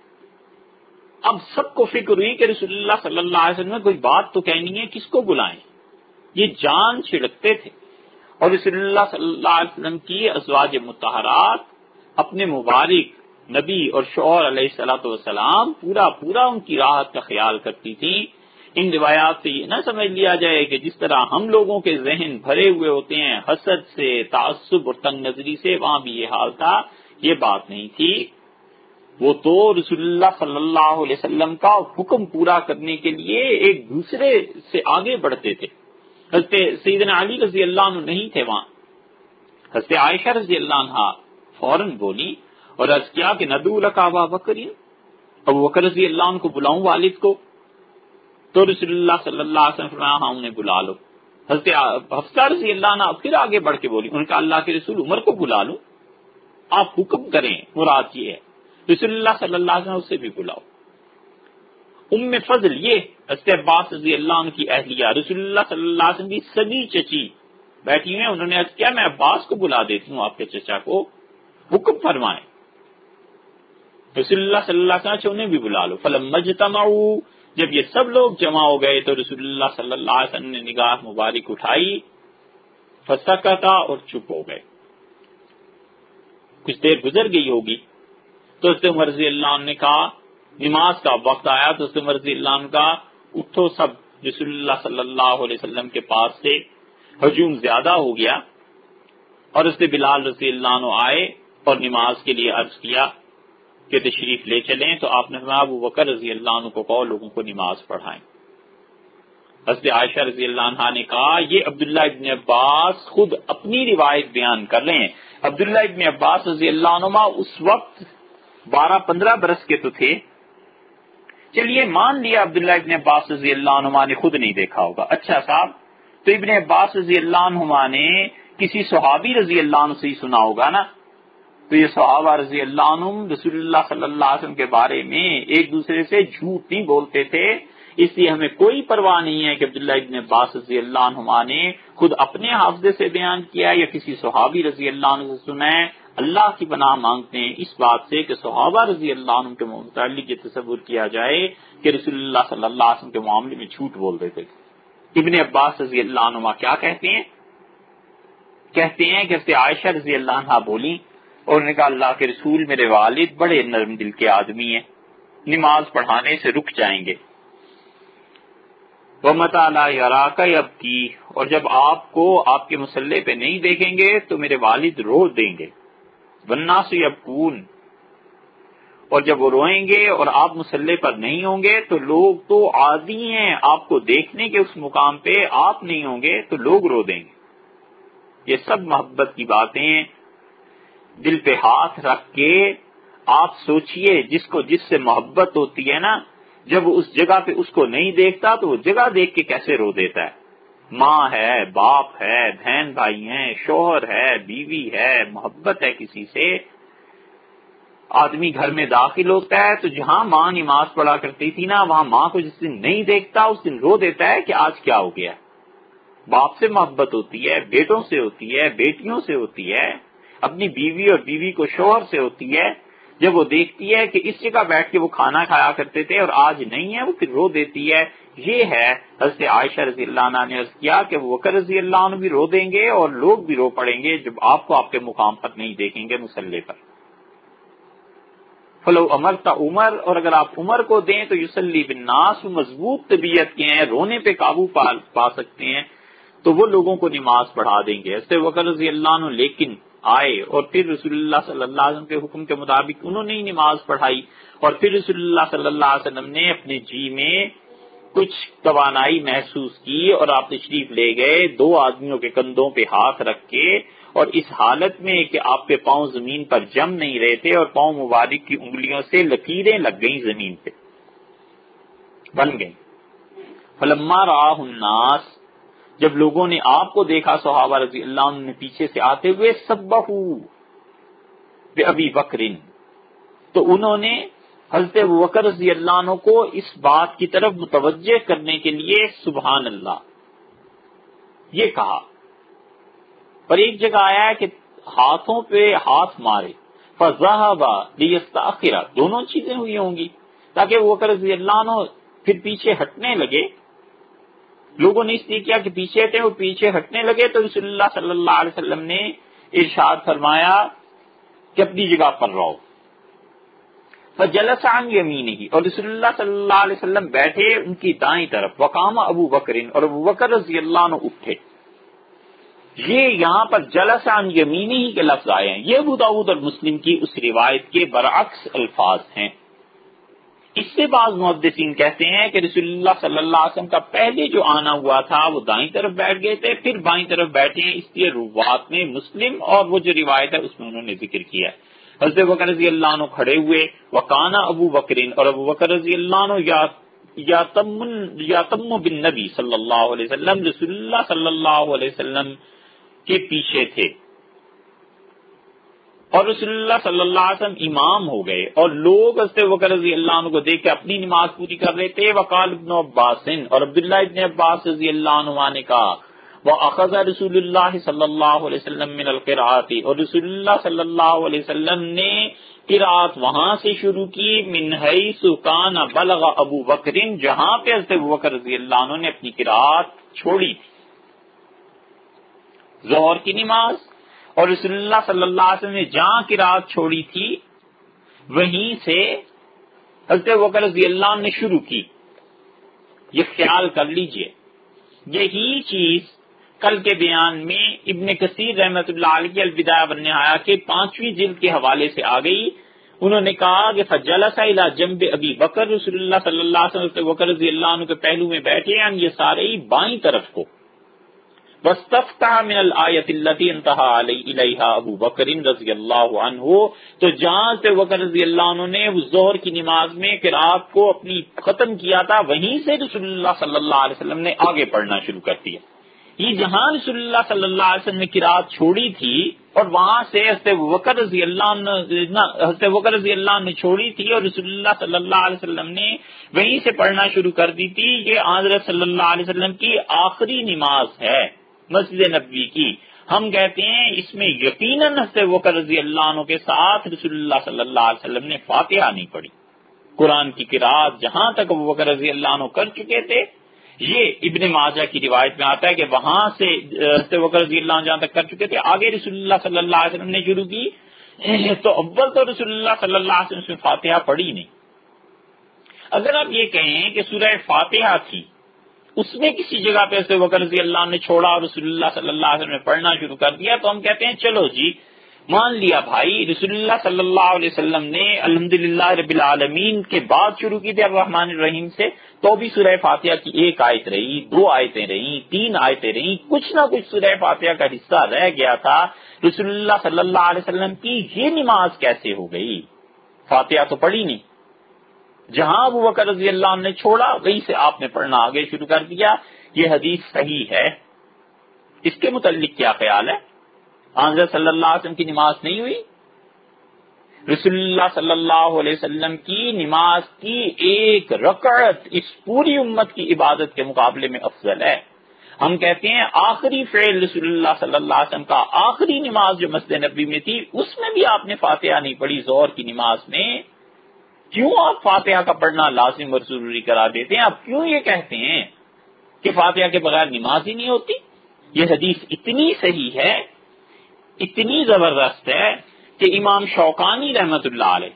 اب سب کو فکر ہوئی کہ رسول اللہ صلی اللہ علیہ وسلم نے کوئی بات تو کہنی ہے، کس کو بلائیں. یہ جان چھڑکتے تھے اور رسول اللہ صلی اللہ علیہ وسلم کی ازواج مطہرات اپنے مبارک نبی اور شوہر علیہ الصلوۃ والسلام پورا پورا ان کی راحت کا خیال کرتی تھی. ان روایات سے یہ نہ سمجھ لیا جائے کہ جس طرح ہم لوگوں کے ذہن بھرے ہوئے ہوتے ہیں حسد سے، تعصب اور تنگ نظری سے، وہاں بھی یہ حال تھا. یہ بات نہیں تھی. وہ تو رسول اللہ صلی اللہ علیہ وسلم کا حکم پورا کرنے کے لیے ایک دوسرے سے آگے بڑھتے تھے. حضرت سیدنا علی رضی اللہ عنہ نہیں تھے وہاں. حضرت عائشہ رضی اللہ عنہ فوراً بولی اور عرض کیا کہ ندعو لک ابا بکر، ابو بکر رضی اللہ عنہ کو بلاؤں والد کو. تو رسول اللہ صلی اللہ علیہ وسلم فرمایا ہاں انہیں بلا لو. حضرت حفصہ رضی اللہ عنہ پھر آگے بڑھ کے بولی، ان کا اللہ کے رسول عمر کو بلا لوں، آپ حکم کریں، مراد یہ ہے. رسول اللہ صلی اللہ علیہ وسلم اسے بھی بلاؤ. ام فضل یہ حضرت عباس رضی اللہ عنہ کی اہلیہ رسول اللہ صلی اللہ علیہ وسلم کی سگی چچی بیٹھی ہیں. انہوں نے عرض کیا میں عباس کو بلا دیتی ہوں آپ کے چچا کو، حکم فرمائیں. رسول اللہ صلی اللہ علیہ وسلم انہیں بھی بلا لو. فلما اجتمعوا، جب یہ سب لوگ جمع ہو گئے تو رسول اللہ صلی اللہ علیہ وسلم نے نگاہ مبارک اٹھائی، فسکتا اور چپ ہو گئے. کچھ دیر گزر گئی ہوگی تو حضرت عمر رضی اللہ عنہ نے کہا، نماز کا وقت آیا تو حضرت عمر رضی اللہ عنہ کا اٹھو سب. رسول اللہ صلی اللہ علیہ وسلم کے پاس سے ہجوم زیادہ ہو گیا اور حضرت بلال رضی اللہ عنہ آئے اور نماز کے لیے عرض کیا کہ تشریف لے چلیں. تو آپ نے فرمایا ابو بکر رضی اللہ عنہ کو کہو لوگوں کو نماز پڑھائیں. حضرت عائشہ رضی اللہ عنہ نے کہا یہ عبداللہ ابن عباس خود اپنی روایت بیان کر رہے ہیں. عبداللہ ابن عباس رضی اللہ عنہ اس وقت بارہ پندرہ برس کے تو تھے. چلیے مان لیا عبداللہ ابن عباس رضی اللہ عنہ نے خود نہیں دیکھا ہوگا. اچھا صاحب، تو ابن عباس رضی اللہ عنہ نے کسی صحابی رضی اللہ عنہ سے ہی سنا ہوگا نا. تو یہ صحابہ رضی اللہ عنہ رسول اللہ صلی اللہ علیہ وسلم کے بارے میں ایک دوسرے سے جھوٹ نہیں بولتے تھے. اس لیے ہمیں کوئی پرواہ نہیں ہے کہ عبداللہ ابن عباس رضی اللہ عنہ نے خود اپنے حافظے سے بیان کیا یا کسی صحابی رضی اللہ عنہ سے سنا ہے. اللہ کی پناہ مانگتے ہیں اس بات سے کہ صحابہ رضی اللہ عنہ کے متعلق یہ تصور کیا جائے کہ رسول اللہ صلی اللہ علیہ وسلم کے معاملے میں جھوٹ بول دیتے تھے. ابن عباس رضی اللہ عنہ کیا کہتے ہیں؟ کہتے ہیں کہ حضرت عائشہ رضی اللہ عنہ بولی اور انہوں نے کہا اللہ کے رسول میرے والد بڑے نرم دل کے آدمی ہیں، نماز پڑھانے سے رک جائیں گے. وَمَتَى لَا يَرَاكَ يَبْكِي، اور جب آپ کو آپ کے مصلی پہ نہیں دیکھیں گے تو میرے والد رو دیں گے. وَالنَّاسُ يَبْكُونَ، اور جب وہ روئیں گے اور آپ مصلی پر نہیں ہوں گے تو لوگ تو عادی ہیں آپ کو دیکھنے کے اس مقام پہ، آپ نہیں ہوں گے تو لوگ رو دیں گے. یہ سب محبت کی باتیں ہیں. دل پہ ہاتھ رکھ کے آپ سوچئے جس کو جس سے محبت ہوتی ہے نا، جب وہ اس جگہ پہ اس کو نہیں دیکھتا تو وہ جگہ دیکھ کے کیسے رو دیتا ہے. ماں ہے، باپ ہے، بہن بھائی ہیں، شوہر ہے، بیوی ہے، محبت ہے کسی سے. آدمی گھر میں داخل ہوتا ہے تو جہاں ماں نماز پڑھا کرتی تھی نا، وہاں ماں کو جس دن نہیں دیکھتا اس دن رو دیتا ہے کہ آج کیا ہو گیا. باپ سے محبت ہوتی ہے، بیٹوں سے ہوتی ہے، بیٹیوں سے ہوتی ہے، اپنی بیوی اور بیوی کو شوہر سے ہوتی ہے. جب وہ دیکھتی ہے کہ اس جگہ بیٹھ کے وہ کھانا کھایا کرتے تھے اور آج نہیں ہے، وہ پھر رو دیتی ہے. یہ ہے حضرت عائشہ رضی اللہ عنہ نے عرض کیا کہ وہ بکر رضی اللہ عنہ بھی رو دیں گے اور لوگ بھی رو پڑیں گے جب آپ کو آپ کے مقام پر نہیں دیکھیں گے مصلی پر. فلو امرتا عمر، اور اگر آپ عمر کو دیں تو یصلی بالناس، مضبوط طبیعت کے ہیں، رونے پہ قابو پا, پا سکتے ہیں تو وہ لوگوں کو نماز پڑھا دیں گے. حضرت بکر رضی اللہ عنہ لیکن آئے اور پھر رسول اللہ صلی اللہ علیہ وسلم کے حکم کے مطابق انہوں نے ہی نماز پڑھائی. اور پھر رسول اللہ صلی اللہ علیہ وسلم نے اپنے جی میں کچھ توانائی محسوس کی اور آپ تشریف لے گئے دو آدمیوں کے کندھوں پہ ہاتھ رکھ کے، اور اس حالت میں کہ آپ کے پاؤں زمین پر جم نہیں رہے تھے اور پاؤں مبارک کی انگلیوں سے لکیریں لگ گئیں زمین پہ، بن گئیں۔ فلما رآہ الناس، جب لوگوں نے آپ کو دیکھا صحابہ رضی اللہ عنہ نے پیچھے سے آتے ہوئے، سبحوا بأبی بکر، تو انہوں نے حضرت ابوبکر رضی اللہ عنہ کو اس بات کی طرف متوجہ کرنے کے لیے سبحان اللہ یہ کہا۔ اور ایک جگہ آیا ہے کہ ہاتھوں پہ ہاتھ مارے، فذهب ليستأخر، دونوں چیزیں ہوئی ہوں گی تاکہ ابوبکر رضی اللہ عنہ پھر پیچھے ہٹنے لگے۔ لوگوں نے اس لیے کیا کہ پیچھے تھے، وہ پیچھے ہٹنے لگے، تو رسول اللہ صلی اللہ علیہ وسلم نے ارشاد فرمایا کہ اپنی جگہ پر رہو۔ فجلس عن یمینہ، اور رسول اللہ صلی اللہ علیہ وسلم بیٹھے ان کی دائیں طرف، وقام ابو بکر، اور ابو بکر رضی اللہ عنہ اٹھے۔ یہ یہاں پر جلس عن یمینہ کے لفظ آئے ہیں، یہ ابو داؤد اور مسلم کی اس روایت کے برعکس الفاظ ہیں۔ اس سے بعض محدثین کہتے ہیں کہ رسول اللہ صلی اللہ علیہ وسلم کا پہلے جو آنا ہوا تھا وہ دائیں طرف بیٹھ گئے تھے، پھر بائیں طرف بیٹھے ہیں، اس لیے روات میں مسلم اور وہ جو روایت ہے اس میں انہوں نے ذکر کیا ہے۔ حضرت بکر رضی اللہ عنہ کھڑے ہوئے، وکانا ابو بکرین، اور ابو بکر رضی اللہ عنہ یا یاتم یاتم بالنبی صلی اللہ علیہ وسلم، رسول اللہ صلی اللہ علیہ وسلم کے پیچھے تھے، اور رسول اللہ صلی اللہ علیہ وسلم امام ہو گئے، اور لوگ حضرت بکر رضی اللہ عنہ کو دیکھ کے اپنی نماز پوری کر رہے تھے۔ وقال ابن عباس، اور عبداللہ ابن عباس رضی اللہ عنہ نے کہا، وَأَخَذَ رسول اللہ صلی اللہ علیہ وسلم من القراءۃ، اور رسول اللہ صلی اللہ علیہ وسلم نے قراءت وہاں سے شروع کی، من حیث کان بلغ ابو بکر، جہاں پہ حضرت ابو بکر رضی اللہ عنہ نے اپنی قراءت چھوڑی تھی، ظہر کی نماز، اور رسول اللہ صلی اللہ علیہ وسلم نے جہاں قراءت چھوڑی تھی وہیں سے حضرت ابو بکر رضی اللہ عنہ نے شروع کی۔ یہ خیال کر لیجئے، یہی چیز کل کے بیان میں ابن کثیر رحمۃ اللہ علیہ کی البدایہ والنہایہ کے پانچویں جلد کے حوالے سے آ گئی۔ انہوں نے کہا کہ فجلس الی جنب ابی بکر، رسول اللہ صلی اللہ علیہ وسلم ابو بکر رضی اللہ عنہ کے پہلو میں بیٹھے ہیں، یہ سارے ہی بائیں طرف کو، واستفتح من الآیۃ التي انتہى الیہا ابو بکر رضی اللہ عنہ، تو جہاں سے بکر رضی اللہ عنہ نے ظہر کی نماز میں قرات کو اپنی ختم کیا تھا، وہیں سے رسول اللہ صلی اللہ علیہ وسلم نے آگے پڑھنا شروع کر دیا۔ یہ جہاں رسول اللہ صلی اللہ علیہ وسلم نے قرات چھوڑی تھی اور وہاں سے حضرت بکر رضی اللہ عنہ حضرت بکر رضی اللہ عنہ نے چھوڑی تھی اور رسول اللہ صلی اللہ علیہ وسلم نے وہیں سے پڑھنا شروع کر دی تھی، یہ حضرت صلی اللہ علیہ وسلم کی آخری نماز ہے مسجد نبوی کی۔ ہم کہتے ہیں اس میں یقیناً حضرت بکر رضی اللہ عنہ کے ساتھ رسول اللہ صلی اللہ علیہ وسلم نے فاتحہ نہیں پڑھی۔ قرآن کی قرات جہاں تک ابو بکر رضی اللہ عنہ کر چکے تھے، یہ ابن ماجہ کی روایت میں آتا ہے کہ وہاں سے حضرت بکر رضی اللہ عنہ جہاں تک کر چکے تھے، آگے رسول اللہ صلی اللہ علیہ وسلم نے شروع کی، تو اول تو رسول اللہ صلی اللہ علیہ وسلم نے فاتحہ پڑھی نہیں۔ اگر آپ یہ کہیں کہ سورہ فاتحہ تھی، اس میں کسی جگہ پہ حضرت بکر رضی اللہ عنہ نے چھوڑا اور رسول اللہ صلی اللہ علیہ وسلم نے پڑھنا شروع کر دیا، تو ہم کہتے ہیں چلو جی مان لیا بھائی، رسول اللہ صلی اللہ علیہ وسلم نے الحمدللہ رب العالمین کے بعد شروع کی تھی الرحمن الرحیم سے، تو بھی سورہ فاتحہ کی ایک آیت رہی، دو آیتیں رہیں، تین آیتیں رہیں، کچھ نہ کچھ سورہ فاتحہ کا حصہ رہ گیا تھا۔ رسول اللہ صلی اللہ علیہ وسلم کی یہ نماز کیسے ہو گئی؟ فاتحہ تو پڑھی نہیں، جہاں ابو بکر رضی اللہ عنہ نے چھوڑا وہیں سے آپ نے پڑھنا آگے شروع کر دیا۔ یہ حدیث صحیح ہے، اس کے متعلق کیا خیال ہے؟ حضرت صلی اللہ علیہ وسلم کی نماز نہیں ہوئی؟ رسول اللہ صلی اللہ علیہ وسلم کی نماز کی ایک رکعت اس پوری امت کی عبادت کے مقابلے میں افضل ہے۔ ہم کہتے ہیں آخری فعل رسول اللہ صلی اللہ علیہ وسلم کا، آخری نماز جو مسجد نبوی میں تھی اس میں بھی آپ نے فاتحہ نہیں پڑھی ظہر کی نماز میں۔ کیوں آپ فاتحہ کا پڑھنا لازم اور ضروری کرا دیتے ہیں؟ آپ کیوں یہ کہتے ہیں کہ فاتحہ کے بغیر نماز ہی نہیں ہوتی؟ یہ حدیث اتنی صحیح ہے، اتنی زبردست ہے کہ امام شوکانی رحمت اللہ علیہ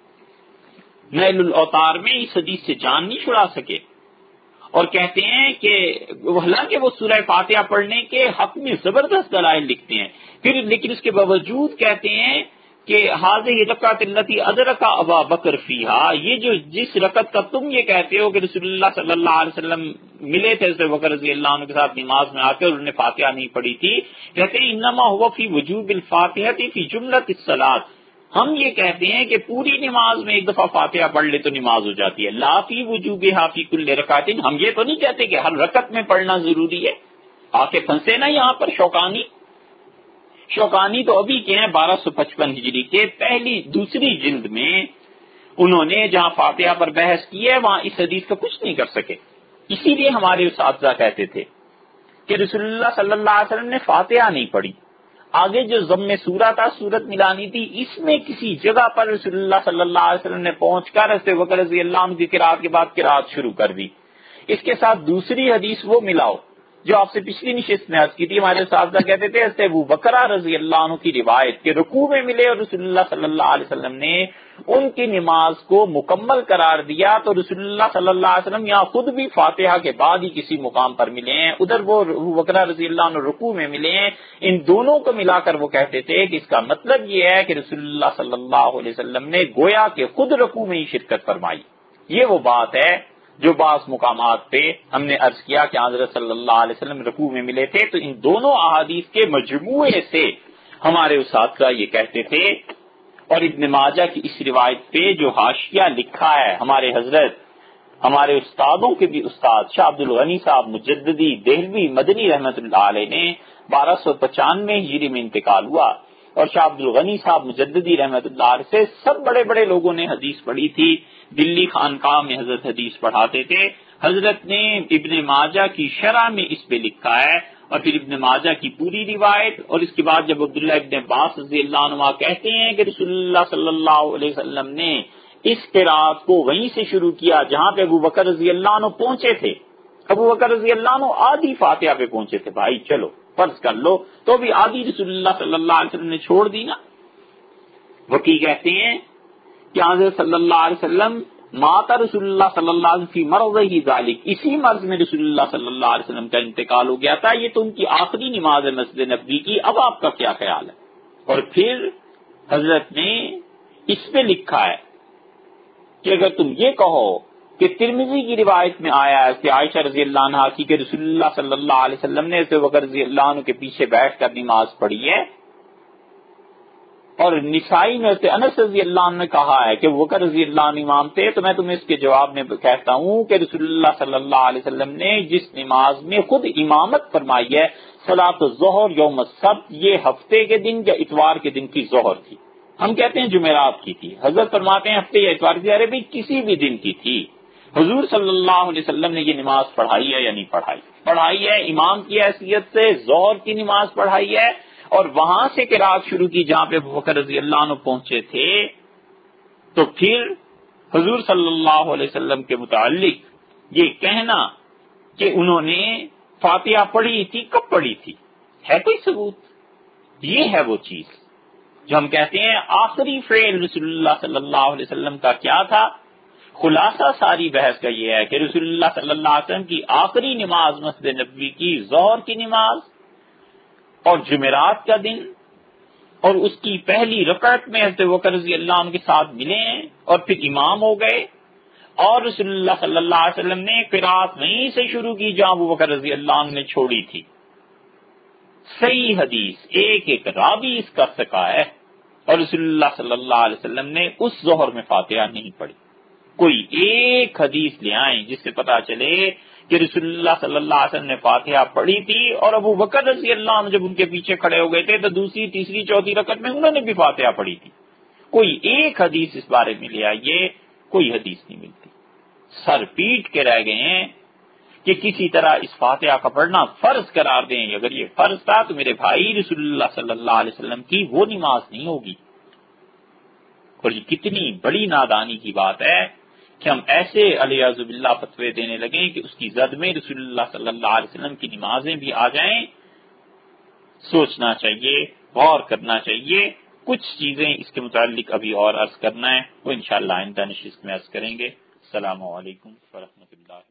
نیل الاوطار میں اس حدیث سے جان نہیں چھڑا سکے، اور کہتے ہیں کہ حالانکہ وہ سورہ فاتحہ پڑھنے کے حق میں زبردست دلائل لکھتے ہیں، پھر لیکن اس کے باوجود کہتے ہیں کہ حاضر رکعت التی ادرک ابا بکر فیہا، یہ جو جس رکعت کا تم یہ کہتے ہو کہ رسول اللہ صلی اللہ علیہ وسلم ملے تھے ابو بکر رضی اللہ عنہ کے ساتھ نماز میں آ کے اور انہوں نے فاتحہ نہیں پڑھی تھی، کہتے ہیں انما ہوا فی وجوب الفاتحہ فی جملۃ الصلاۃ، ہم یہ کہتے ہیں کہ پوری نماز میں ایک دفعہ فاتحہ پڑھ لے تو نماز ہو جاتی ہے، لا فی وجوبہا فی کل رکعت، ہم یہ تو نہیں کہتے کہ ہر رکعت میں پڑھنا ضروری ہے۔ آ کے پھنسے نا یہاں پر شوکانی شوکانی تو ابھی کے ہیں بارہ سو پچپن ہجری کے پہلی دوسری جلد میں، انہوں نے جہاں فاتحہ پر بحث کی ہے وہاں اس حدیث کا کچھ نہیں کر سکے، اسی لیے ہمارے اساتذہ کہتے تھے کہ رسول اللہ صلی اللہ علیہ وسلم نے فاتحہ نہیں پڑھی، آگے جو ضم سورہ تھا سورت ملانی تھی، اس میں کسی جگہ پر رسول اللہ صلی اللہ علیہ وسلم نے پہنچ کر ابو بکر رضی اللہ عنہ کی قرات کے بعد قرات شروع کر دی۔ اس کے ساتھ دوسری حدیث وہ ملاؤ جو آپ سے پچھلی نشست میں عرض کی تھی، ہمارے اساتذہ کہتے تھے اس سے ابو بکر رضی اللہ عنہ کی روایت کہ رکوع میں ملے اور رسول اللہ صلی اللہ علیہ وسلم نے ان کی نماز کو مکمل قرار دیا، تو رسول اللہ صلی اللہ علیہ وسلم یہاں خود بھی فاتحہ کے بعد ہی کسی مقام پر ملے ہیں، ادھر وہ ابو بکر رضی اللہ عنہ رکوع میں ملے ہیں، ان دونوں کو ملا کر وہ کہتے تھے کہ اس کا مطلب یہ ہے کہ رسول اللہ صلی اللہ علیہ وسلم نے گویا کہ خود رکوع میں ہی شرکت فرمائی۔ یہ وہ بات ہے جو بعض مقامات پہ ہم نے عرض کیا کہ حضرت صلی اللہ علیہ وسلم رکوع میں ملے تھے، تو ان دونوں احادیث کے مجموعے سے ہمارے اساتذہ یہ کہتے تھے۔ اور ابن ماجہ کی اس روایت پہ جو حاشیہ لکھا ہے ہمارے حضرت ہمارے استادوں کے بھی استاد شاہ عبد الغنی صاحب مجددی دہلوی مدنی رحمت اللہ علیہ نے بارہ سو پچانوے ہجری میں انتقال ہوا، اور شاہ عبد الغنی صاحب مجددی رحمت اللہ علیہ سے سب بڑے بڑے لوگوں نے حدیث پڑھی تھی، دلی خانقاہ میں حضرت حدیث پڑھاتے تھے، حضرت نے ابن ماجہ کی شرح میں اس پہ لکھا ہے، اور پھر ابن ماجہ کی پوری روایت، اور اس کے بعد جب عبداللہ ابن عباس رضی اللہ عنہ کہتے ہیں کہ رسول اللہ صلی اللہ علیہ وسلم نے اس قرات کو وہیں سے شروع کیا جہاں پہ ابو بکر رضی اللہ عنہ پہنچے تھے، ابو بکر رضی اللہ عنہ آدھی فاتحہ پہ پہنچے تھے، بھائی چلو فرض کر لو تو بھی آدھی رسول اللہ صلی اللہ علیہ وسلم نے چھوڑ دی نا۔ وکی کہتے ہیں کہ حضرت صلی اللہ علیہ وسلم ماتا رسول اللہ صلی اللہ علیہ وسلم فی مرضہ ذالک، اسی مرض میں رسول اللہ صلی اللہ علیہ وسلم کا انتقال ہو گیا تھا، یہ تو ان کی آخری نماز ہے مسجد نبوی کی، اب آپ کا کیا خیال ہے؟ اور پھر حضرت نے اس پہ لکھا ہے کہ اگر تم یہ کہو کہ ترمذی کی روایت میں آیا ہے کہ عائشہ رضی اللہ عنہا کی کہ رسول اللہ صلی اللہ علیہ وسلم نے ابو بکر رضی اللہ عنہ کے پیچھے بیٹھ کر نماز پڑھی ہے، اور نسائی میں سے انس رضی اللہ عنہ نے کہا ہے کہ ابو بکر رضی اللہ عنہ امام تھے، تو میں تمہیں اس کے جواب میں کہتا ہوں کہ رسول اللہ صلی اللہ علیہ وسلم نے جس نماز میں خود امامت فرمائی ہے صلاۃ الظہر یوم السبت، یہ ہفتے کے دن یا اتوار کے دن کی ظہر تھی، ہم کہتے ہیں جمعرات کی تھی، حضرت فرماتے ہیں ہفتے یا اتوار کی، ارے بھی کسی بھی دن کی تھی، حضور صلی اللہ علیہ وسلم نے یہ نماز پڑھائی ہے یا نہیں پڑھائی؟ پڑھائی ہے، امام کی حیثیت سے ظہر کی نماز پڑھائی ہے، اور وہاں سے قرات شروع کی جہاں پہ ابو بکر رضی اللہ عنہ پہنچے تھے۔ تو پھر حضور صلی اللہ علیہ وسلم کے متعلق یہ کہنا کہ انہوں نے فاتحہ پڑھی تھی، کب پڑھی تھی؟ ہے کوئی ثبوت؟ یہ ہے وہ چیز جو ہم کہتے ہیں آخری فعل رسول اللہ صلی اللہ علیہ وسلم کا کیا تھا۔ خلاصہ ساری بحث کا یہ ہے کہ رسول اللہ صلی اللہ علیہ وسلم کی آخری نماز مسجد نبوی کی ظہر کی نماز اور جمعرات کا دن، اور اس کی پہلی رکعت میں حضرت ابوبکر رضی اللہ عنہ کے ساتھ ملے ہیں اور پھر امام ہو گئے، اور رسول اللہ صلی اللہ علیہ وسلم نے قرات وہیں سے شروع کی جہاں ابوبکر رضی اللہ عنہ نے چھوڑی تھی۔ صحیح حدیث ایک ایک راوی اس کر سکا ہے، اور رسول اللہ صلی اللہ علیہ وسلم نے اس ظہر میں فاتحہ نہیں پڑھی۔ کوئی ایک حدیث لے آئیں جس سے پتا چلے کہ رسول اللہ صلی اللہ علیہ وسلم نے فاتحہ پڑھی تھی، اور ابو بکر رضی اللہ عنہ جب ان کے پیچھے کھڑے ہو گئے تھے تو دوسری تیسری چوتھی رکعت میں انہوں نے بھی فاتحہ پڑھی تھی۔ کوئی ایک حدیث اس بارے میں لے آئیے، کوئی حدیث نہیں ملتی۔ سر پیٹ کے رہ گئے ہیں کہ کسی طرح اس فاتحہ کا پڑھنا فرض قرار دیں، اگر یہ فرض تھا تو میرے بھائی رسول اللہ صلی اللہ علیہ وسلم کی وہ نماز نہیں ہوگی۔ اور یہ کتنی بڑی نادانی کی بات ہے کہ ہم ایسے علیہ باللہ فتوے دینے لگیں کہ اس کی زد میں رسول اللہ صلی اللہ علیہ وسلم کی نمازیں بھی آ جائیں۔ سوچنا چاہیے، غور کرنا چاہیے، کچھ چیزیں اس کے متعلق ابھی اور عرض کرنا ہے، وہ انشاءاللہ آئندہ نشست میں عرض کریں گے۔ السلام علیکم ورحمۃ اللہ۔